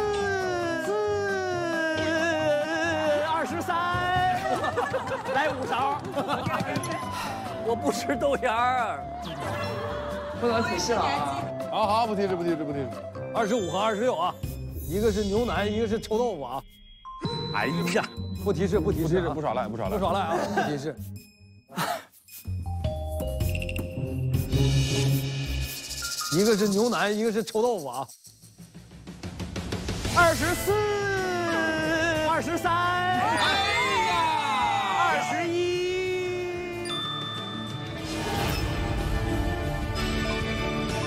来5勺。 我不吃豆芽。 不能提示了啊！ 好，不提示。 25和26啊，一个是牛腩，一个是臭豆腐啊。哎呀，不提示，不少赖啊，不提示。一个是牛腩，一个是臭豆腐啊。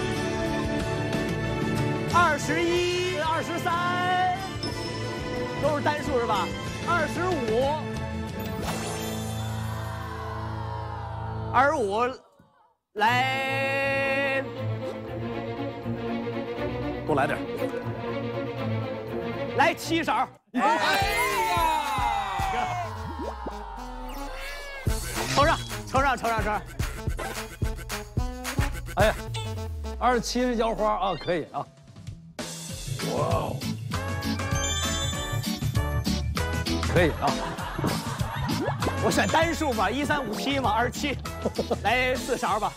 24，23，21。21、23，都单数是吧？25，25来，多来点，来7勺。哎呀！抽上。 哎呀，27是浇花啊，可以啊。哇哦，可以啊。 我选单数吧，1357嘛，27，来4勺吧。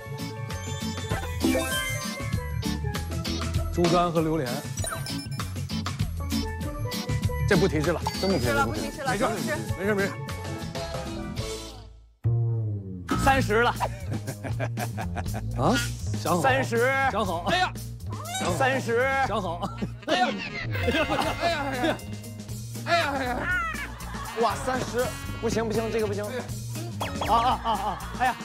猪肝和榴莲，这不提示了，真不提示了， 不提示了， 没事没事。 30了。 啊，想好。 30， 想好。 哎呀，30， 想好。 哎呀， 哎呀！哇，30，不行，这个不行。 哎呀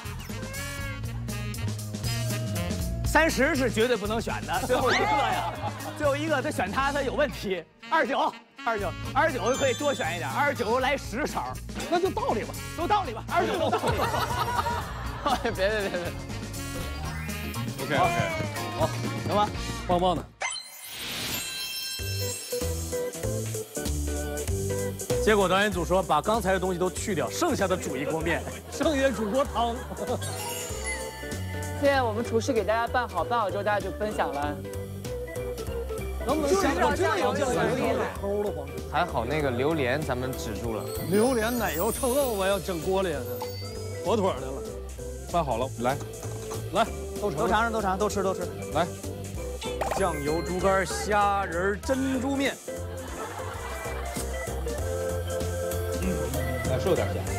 ，30是绝对不能选的，最后一个呀，最后一个他选他有问题。29可以多选一点，29来10勺， 那就道理吧， 都道理吧，29都道理吧。别。 OK， 好，行吧， 棒棒的。 结果导演组说把刚才的东西都去掉，剩下的煮一锅面， 剩下煮锅汤。 现在我们厨师给大家拌好之后，大家就分享了。 能不能想到这样酱油齁的慌？ 还好那个榴莲咱们止住了。 榴莲奶油臭豆腐要整锅里，妥妥的了。 拌好了，来， 都尝尝，都吃。 来， 酱油猪肝虾仁珍珠面。 是有点咸。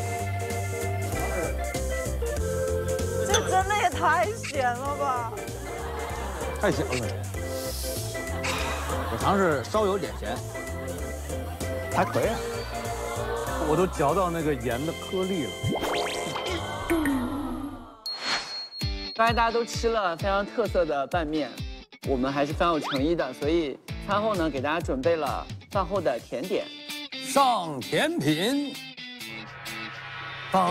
这真的也太咸了吧！ 太咸了。 我尝试稍有点咸， 还可以。我都嚼到那个盐的颗粒了。 刚才大家都吃了非常特色的拌面，我们还是非常有诚意的，所以餐后呢给大家准备了饭后的甜点。 上甜品。当。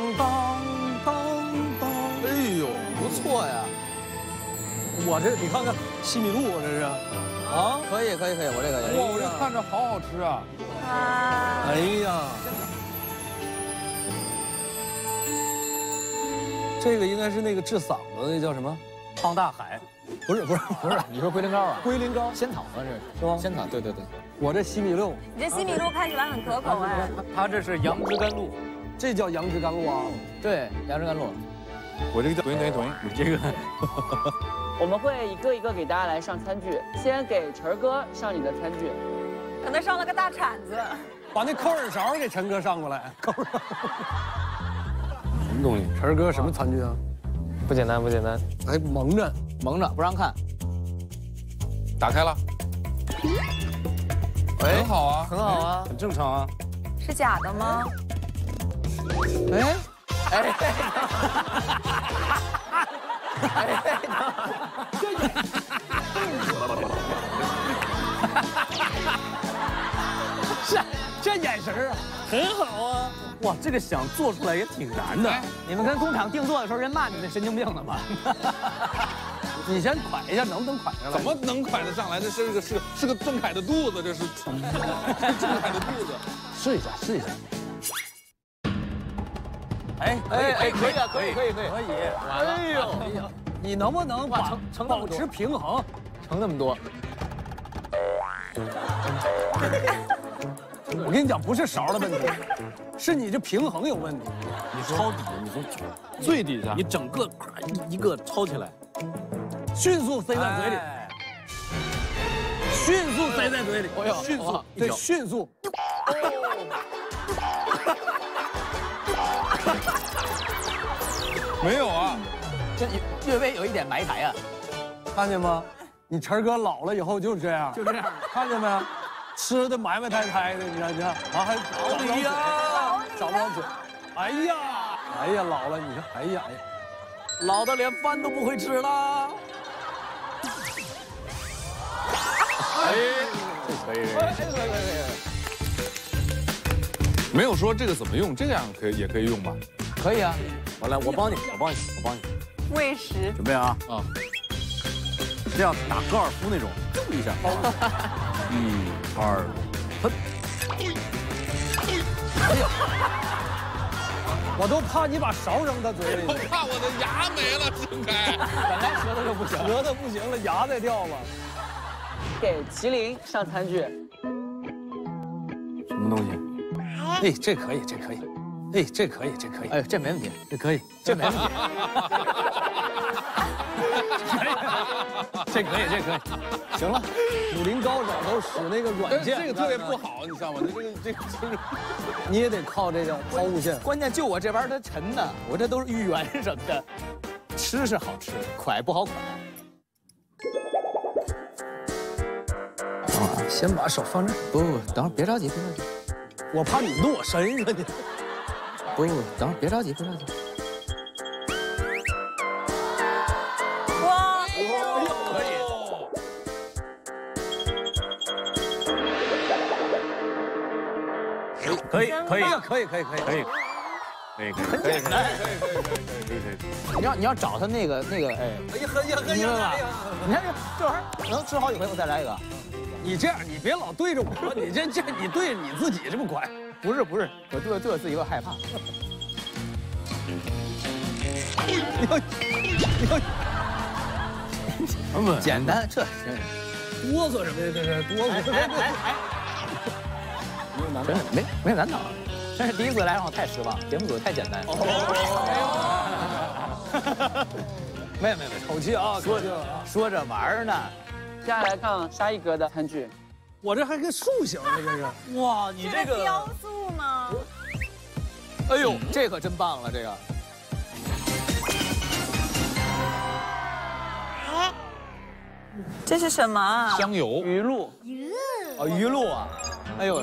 哎呦，不错呀！ 我这你看看西米露，我这是啊， 可以，我这个也。 哇，我这看着好好吃啊！ 哎呀，这个应该是那个治嗓子的，那叫什么？胖大海？不是， 你说龟苓膏啊？ 龟苓膏， 仙草啊，这是吧？ 仙草，对。 我这西米露， 你这西米露看起来很可口哎。 它这是杨枝甘露， 这叫杨枝甘露啊？ 对，杨枝甘露。 我这个叫等于， 你这个。 我们会一个一个给大家来上餐具，先给晨哥上你的餐具， 可能上了个大铲子。 把那扣耳勺给陈哥上过来。 什么东西？ 陈哥什么餐具啊？ 不简单。 哎，蒙着不让看。 打开了。很好啊， 很正常啊。 是假的吗？ 哎。 这眼神啊， 很好啊！哇，这个想做出来也挺难的。 你们跟工厂定做的时候，人骂你们神经病呢吧？ 你先蒯一下，能不能蒯上来？ 怎么能蒯得上来？这是个郑恺的肚子，这是郑恺的肚子。 试一下。 哎，可以。 完了。哎呦，你能不能保持平衡？ 盛那么多。 我跟你讲，不是勺的问题，是你这平衡有问题。 你抄底，你从最底下，你整个一个抄起来， 迅速塞在嘴里，迅速塞在嘴里，迅速，对，迅速。 没有啊， 这略微有一点埋汰啊， 看见吗？你晨哥老了以后就是这样，看见没？吃的埋汰的，你看，啊还找不着嘴，哎呀，老了，你看，哎呀， 老的连饭都不会吃了。 可以。 没有说这个怎么用，这样也可以用吧？ 可以啊，我来，我帮你。 喂食。 准备啊！这样打高尔夫那种，动一下。1、2，喷！ 哎呀！我都怕你把勺扔他嘴里。 我怕我的牙没了，郑恺。 本来舌头就不行， 舌头不行了，牙再掉了。 给麒麟上餐具。 什么东西？哎，这可以。哎，这可以。 哎，这没问题， 这可以， 这没问题。 这可以。 行了， 武林高手都使那个软件， 这个特别不好，你知道吗？这个你也得靠这个抛物线。 关键就我这玩意儿它沉的，我这都是芋圆什么的，吃是好吃，蒯不好蒯。 先把手放这儿。 不，等会儿别着急。 我怕你弄我身上去。 不，等会儿别着急。 哇！ 可以。 很简单。你要找他那个，哎呀，明白吧？你看这玩意儿能吃好几回，我再来一个。 你这样，你别老对着我，你这你对着你自己这么快。 不是，我对我自己有害怕。简单，这哆嗦什么呀？这是哆嗦。 真是没难倒，真是第一次来让我太失望，节目组太简单。 没，口气啊， 说着玩呢。 接下来看沙一哥的餐具。 我这还跟塑形呢，这是。哇，你这个雕塑吗？ 哎呦，这可真棒了，这个。 这是什么啊？ 香油鱼露。 哦，鱼露啊！哎呦，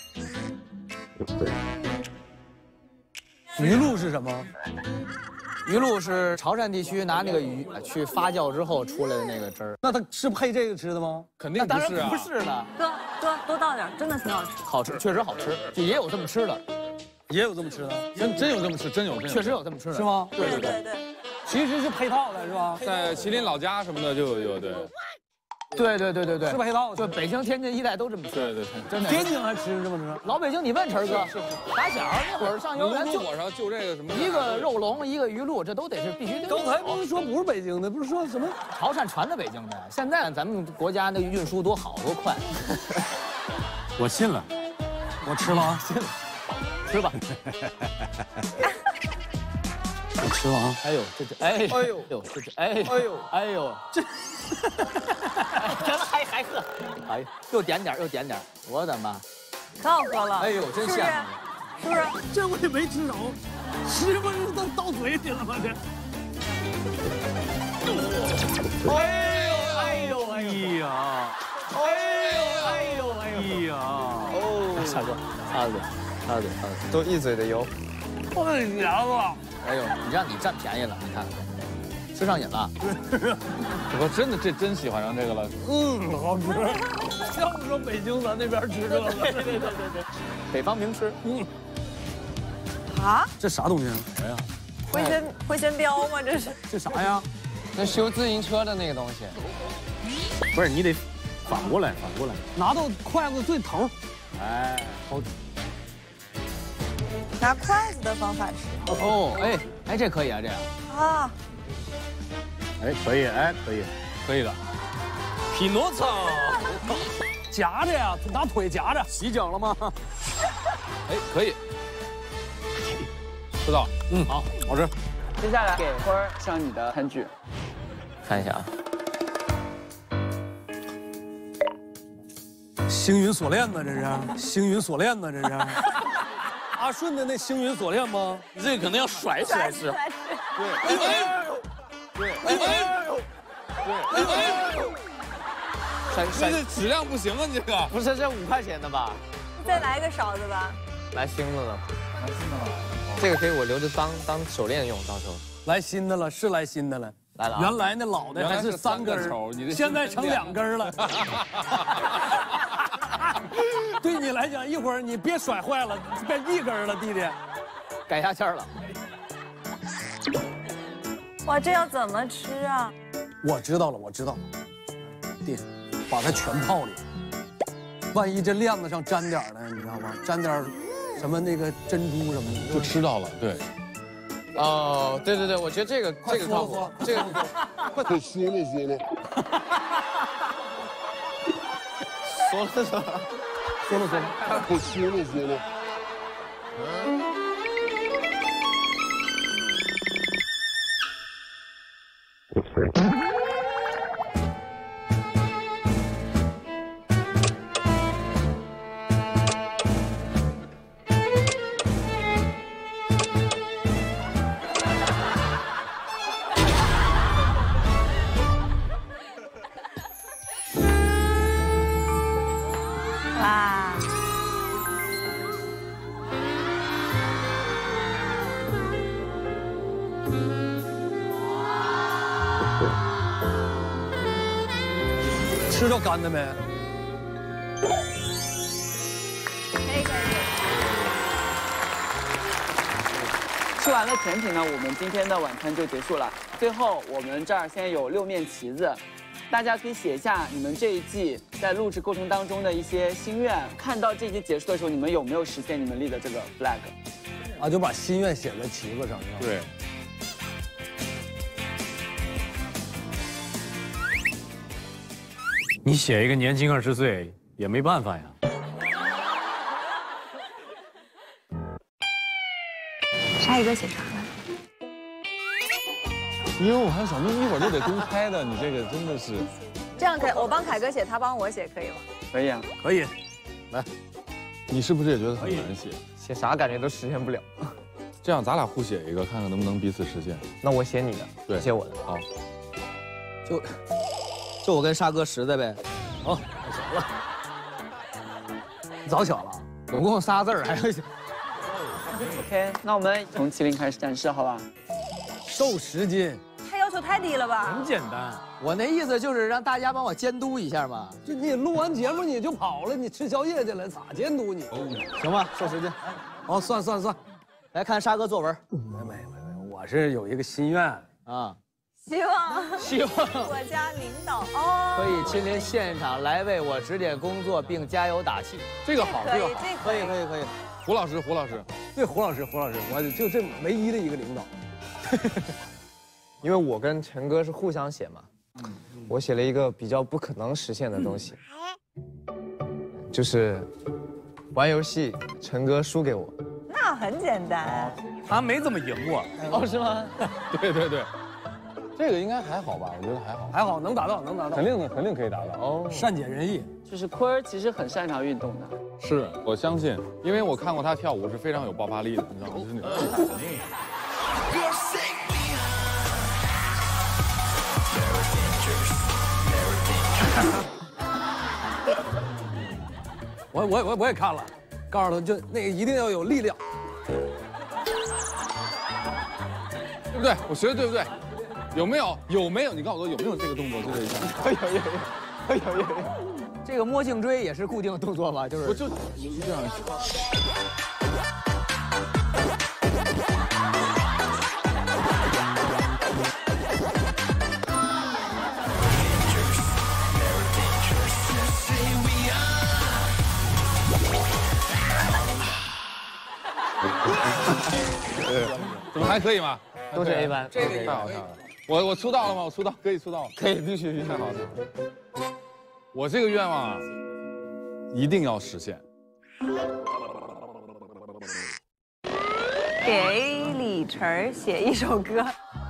鱼露是什么？ 鱼露是潮汕地区拿那个鱼去发酵之后出来的那个汁儿。 那它是配这个吃的吗？ 肯定不是啊。 不是的。 多倒点，真的挺好吃。 好吃，确实好吃，就也有这么吃的， 也有这么吃的， 真有这么吃，真有， 确实有这么吃的， 是吗？ 对。 其实是配套的，是吧？ 在麒麟老家什么的就有对。 对， 是配套。 就北京、天津一带都这么吃。 对， 真的。 天津还吃这么吃？ 老北京，你问晨哥，打小那会儿上幼儿园火烧就这个什么， 一个肉龙，一个鱼露，这都得是必须的。 刚才不是说不是北京的，不是说什么潮汕传到北京的？现在咱们国家那个运输多好多快。 我信了， 我吃了啊， 信了，吃吧。 我吃了啊！ 哎呦，这这，还喝，哎呦，又点点，我的妈， 可好喝了。 哎呦，真香， 是不是？ 这我也没吃着，是不是都到嘴里了吗？这。 哎呦呀！哦，大哥，擦嘴， 都一嘴的油。 太咸了！ 哎呦，让你占便宜了，你看，吃上瘾了。 我真的真喜欢上这个了。 好吃，像说北京咱那边吃这个。 对，北方名吃。 啊？ 这啥东西啊？ 啥呀？ 回旋镖吗？这是？ 这啥呀？ 那修自行车的那个东西。 不是，你得反过来， 拿到筷子最头。 哎，好。 拿筷子的方法吃。 哦，哎，这可以啊，这样。 啊。 哎，可以，可以的。 匹诺曹，夹着呀，拿腿夹着。 洗脚了吗？ 哎，可以。知道。 好，好吃。 接下来给花儿上你的餐具。 看一下啊。 星云锁链呢？这是星云锁链呢？这是阿顺的那星云锁链吗？ 你这个可能要甩起来吃。 对，这质量不行啊，你这个不是这5块钱的吧？ 再来一个勺子吧。 来新的了，这个可以我留着当手链用，到时候。 来新的了，是来新的了。 来了啊！ 原来那老的还是3根，现在成2根了。 对你来讲，一会儿你别甩坏了，变一根了，弟弟， 改下线了。 哇，这要怎么吃啊？ 我知道了，弟，把它全泡里。万一这链子上沾点呢，你知道吗？沾点什么那个珍珠什么的， 就吃到了。对。 哦，对，我觉得这个靠谱，这个快歇了。 说了， 快歇了。 哇， 吃着干的没？ 吃完了甜品呢，我们今天的晚餐就结束了。最后，我们这儿现在有6面旗子，大家可以写下你们这一季在录制过程当中的一些心愿。看到这一季结束的时候，你们有没有实现你们立的这个 flag？ 啊，就把心愿写在旗子上，是吧？ 对。 你写一个年轻20岁也没办法呀。 沙一哥写啥了？ 因为我还想，一会儿就得公开的，你这个真的是。 这样可以，我帮凯哥写，他帮我写，可以吗？ 可以啊， 可以。 来，你是不是也觉得很难写？ 写啥感觉都实现不了。 这样咱俩互写一个，看看能不能彼此实现。 那我写你的， 对， 写我的。 好。 就我跟沙哥实的呗。 好，太小了，早小了， 总共仨字儿，还要。 OK， 那我们从麒麟开始展示，好吧？ 瘦10斤， 他要求太低了吧？ 很简单， 我那意思就是让大家帮我监督一下嘛。 就你录完节目你就跑了，你吃宵夜去了，咋监督你？ 行吧，瘦10斤。 哦，算， 来看沙哥作文。 没，我是有一个心愿啊。 希望我家领导哦可以亲临现场来为我指点工作并加油打气。 这个好，这个好， 可以。 胡老师， 对，胡老师，我就这唯一的一个领导。 因为我跟陈哥是互相写嘛，我写了一个比较不可能实现的东西，就是玩游戏，陈哥输给我。 那很简单， 他没怎么赢过。 哦，是吗？ 对，这个应该还好吧？我觉得还好，能达到， 肯定可以达到。 哦，善解人意。 就是坤儿其实很擅长运动的， 是我相信，因为我看过他跳舞是非常有爆发力的，你知道吗？就是那种。 我也看了，告诉他就那个一定要有力量， 对不对？我学的对不对？有没有？你告诉我有没有这个动作？就这一下。 有。这个摸颈椎也是固定的动作吗？就是。 我就这样。怎么还可以吗？ 都是 A 班， 这个太好看了。我出道了吗？我出道可以出道， 可以，必须太好了。我这个愿望啊，一定要实现。 给李晨写一首歌。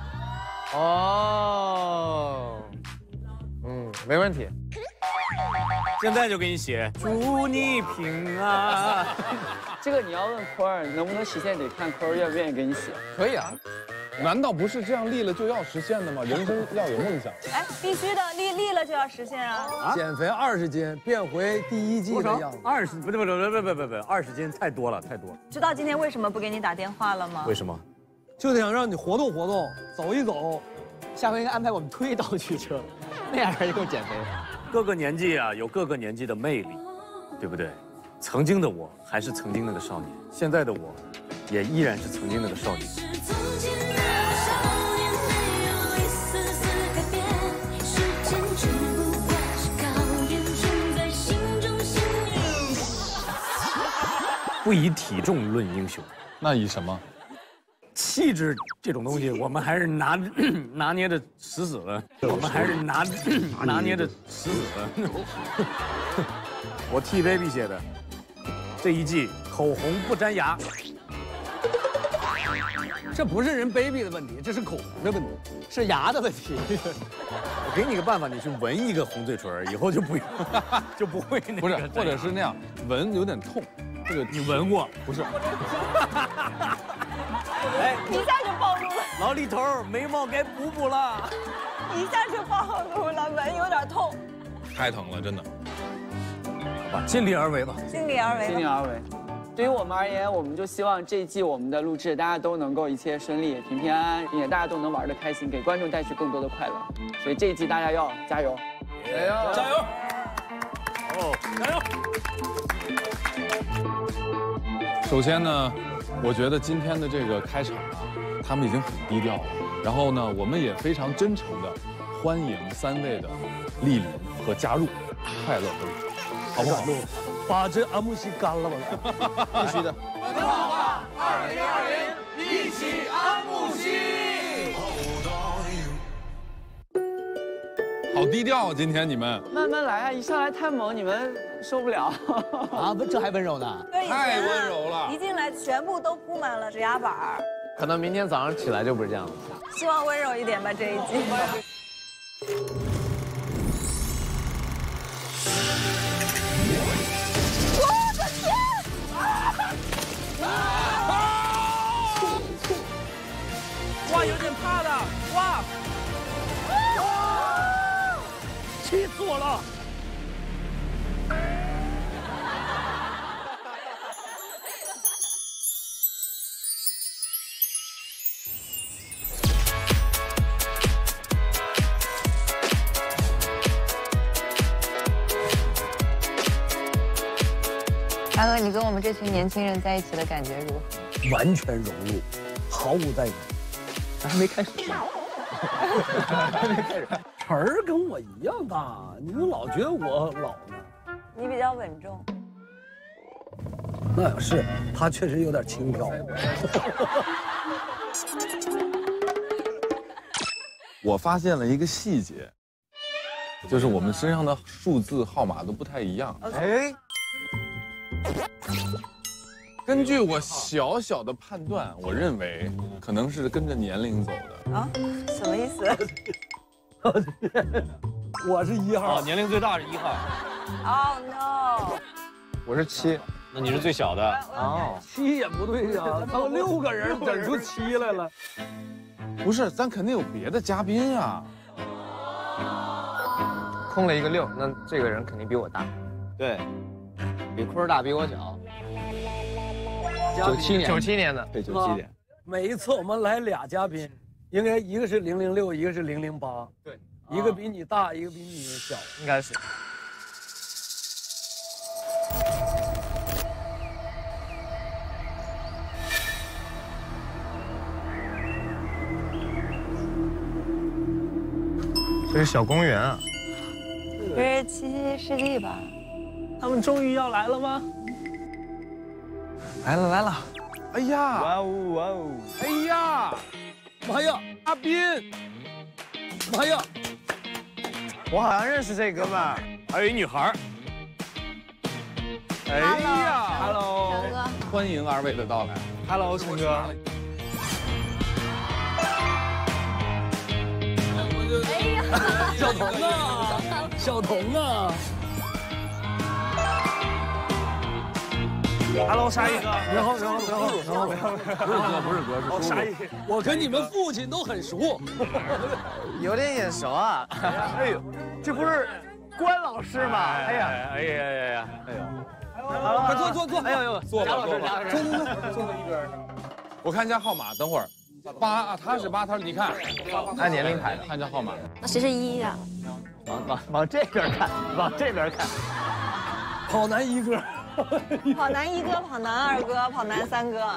哦，没问题。 现在就给你写，祝你平安。 这个你要问坤儿能不能实现，得看坤儿愿不愿意给你写。 可以啊。 难道不是这样立了就要实现的吗？人生要有梦想。 哎，必须的，立了就要实现啊！ 减肥20斤，变回第1季的样子。 20不，20斤太多了。 知道今天为什么不给你打电话了吗？ 为什么？ 就想让你活动活动，走一走。 下回应该安排我们推道具车，那样才够减肥。 各个年纪啊，有各个年纪的魅力，对不对？ 曾经的我还是曾经那个少年，现在的我，也依然是曾经那个少年。不以体重论英雄， 那以什么？ 气质这种东西，我们还是拿捏的死死的。我们还是拿捏的死死的。我替 baby 写的，这一季口红不粘牙。 这不是人 baby 的问题，这是口红的问题，是牙的问题。 我给你个办法，你去纹一个红嘴唇，以后就不用，就不会那个。 不是，或者是那样纹有点痛。这个你纹过？ 不是。 哎，一下就暴露了。 老李头，眉毛该补了。 一下就暴露了，纹有点痛。 太疼了，真的。 好吧，尽力而为吧。 尽力而为。 尽力而为。对于我们而言，我们就希望这一季我们的录制，大家都能够一切顺利、平平安安，并且大家都能玩得开心，给观众带去更多的快乐。所以这一季大家要加油！ 加油！加油！哦，加油！ 首先呢，我觉得今天的这个开场啊，他们已经很低调了。然后呢，我们也非常真诚的欢迎3位的莅临和加入，快乐分享，好不好？ 把这阿木西干了吧！ 必须的。 打电话2020，一起安慕希。 好低调啊，今天你们。 慢慢来啊，一上来太猛，你们受不了。 啊，这还温柔呢？ 太温柔了。 一进来全部都铺满了指压板。 可能明天早上起来就不是这样了。 希望温柔一点吧，这一季。 哇，有点怕的，哇！ 气死我了！ 大哥，你跟我们这群年轻人在一起的感觉如何？ 完全融入，毫无代沟。 咱还没开始呢。 还没开始。晨儿跟我一样大，你们老觉得我老呢。 你比较稳重。 那是，他确实有点轻佻。 我发现了一个细节，就是我们身上的数字号码都不太一样。 哎。 根据我小小的判断，我认为可能是跟着年龄走的。 啊？什么意思？ 我是1号， 年龄最大是1号。 Oh no！ 我是7， 那你是最小的。 哦 ，7也不对呀，他们6个人整出7来了。 不是，咱肯定有别的嘉宾呀。 空了一个6，那这个人肯定比我大。 对， 比坤大，比我小。97年，97年的， 对，97年。 每一次我们来俩嘉宾，应该一个是006，一个是008。对，一个比你大，一个比你小， 应该是。这是小公园啊。 这是7夕湿地吧？ 他们终于要来了吗？ 来了来了！ 哎呀！ 哇哦哇哦！ 哎呀！ 妈呀！阿斌！妈呀！ 我好像认识这哥们儿， 还有一女孩。 哎呀 ，Hello， 陈哥， 欢迎2位的到来。 Hello， 陈哥。 哎呀， 小童啊，小童啊。 Hello， 沙溢哥。 你好，你好，你好，你好， 不是哥，是叔叔。 沙溢，我跟你们父亲都很熟， 有点眼熟啊。哎呦，这不是关老师吗？哎呀， 哎呀呀呀！哎呦， 快坐坐坐！ 哎呦呦， 坐吧，坐吧。 坐一边。 我看一下号码，等会儿。8啊，他是8，他说你看， 按年龄排的， 看一下号码。 那谁是1呀？ 往这边看，往这边看。 跑男1哥。 跑男1哥，跑男2哥，跑男3哥。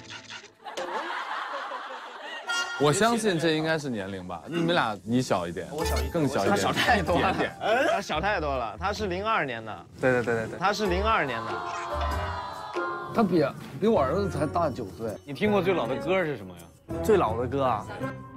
我相信这应该是年龄吧？你们俩你小一点， 我小一点， 更小一点， 他小太多了， 他小太多了。他是02年的。 对， 他是02年的。 他比我儿子才大9岁。 你听过最老的歌是什么呀？ 最老的歌啊。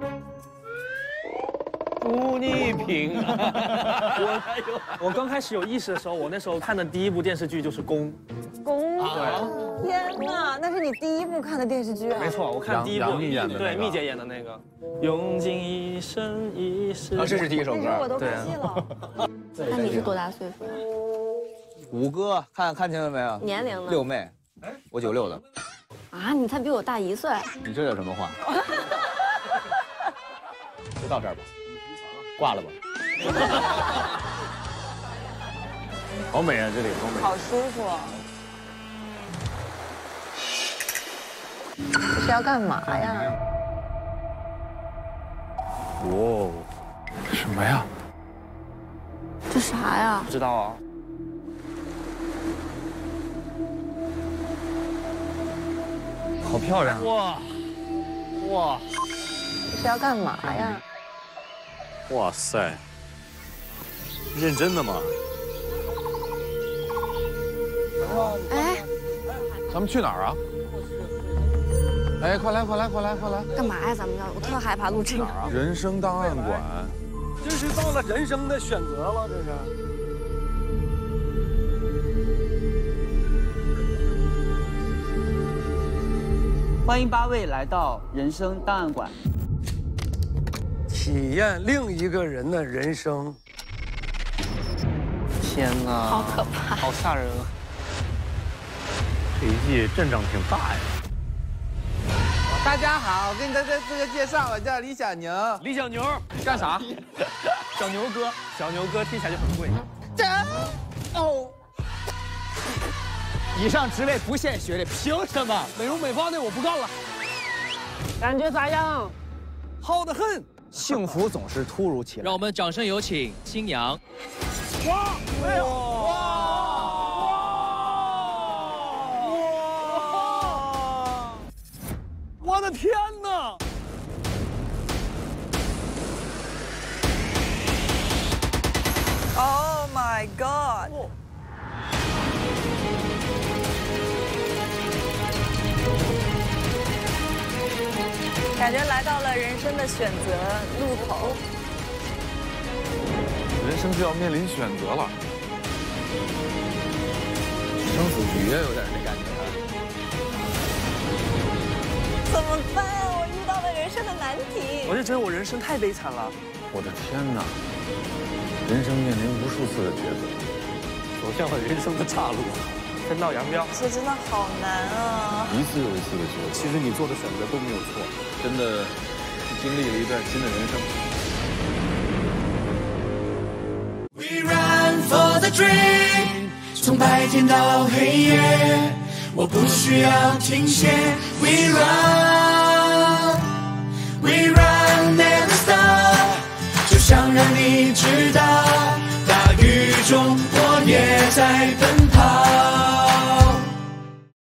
祝你平安。 我刚开始有意识的时候，我那时候看的第一部电视剧就是《宫》。 宫啊！天哪，那是你第一部看的电视剧啊？ 没错，我看第一部， 杨幂演的， 对，蜜姐演的那个。用尽一生一世。 这是第一首歌。 那时候我都看戏了。 那你是多大岁数呀 ？5哥，看清了没有？ 年龄呢 ？6妹，我96的。 啊，你才比我大1岁。 你这叫什么话？就到这儿吧，挂了吧。 好美啊，这里好美。 好舒服。这是要干嘛呀？ 哇， 什么呀？ 这啥呀？ 不知道啊。好漂亮！ 哇， 这是要干嘛呀？ 哇塞，认真的吗？ 哎， 咱们去哪儿啊？哎，快来！ 干嘛呀？咱们我特害怕录这个。 人生档案馆。 这是到了人生的选择了，这是。 欢迎8位来到人生档案馆， 体验另一个人的人生。 天哪， 好可怕， 好吓人啊！ 这一季阵仗挺大呀。 大家好，我给你再自个介绍，我叫李小牛。 李小牛干啥？ 小牛哥，小牛哥听起来就很贵。 以上职位不限学历，凭什么？ 美容美发的我不干了。 感觉咋样？ 好得很。 幸福总是突如其来。 让我们掌声有请新娘。 哇！我的天哪！ Oh my god！ 感觉来到了人生的选择路口， 人生就要面临选择了， 生死局有点那感觉。 怎么办？我遇到了人生的难题。 我就觉得我人生太悲惨了。 我的天哪！人生面临无数次的抉择， 走向了人生的岔路，分道扬镳。 这真的好难啊！ 一次又一次的抉择， 其实你做的选择都没有错， 真的经历了一段新的人生。 We run for the dream， 从白天到黑夜，我不需要停歇。We run never stop， 就想让你知道，大雨中我也在奔跑。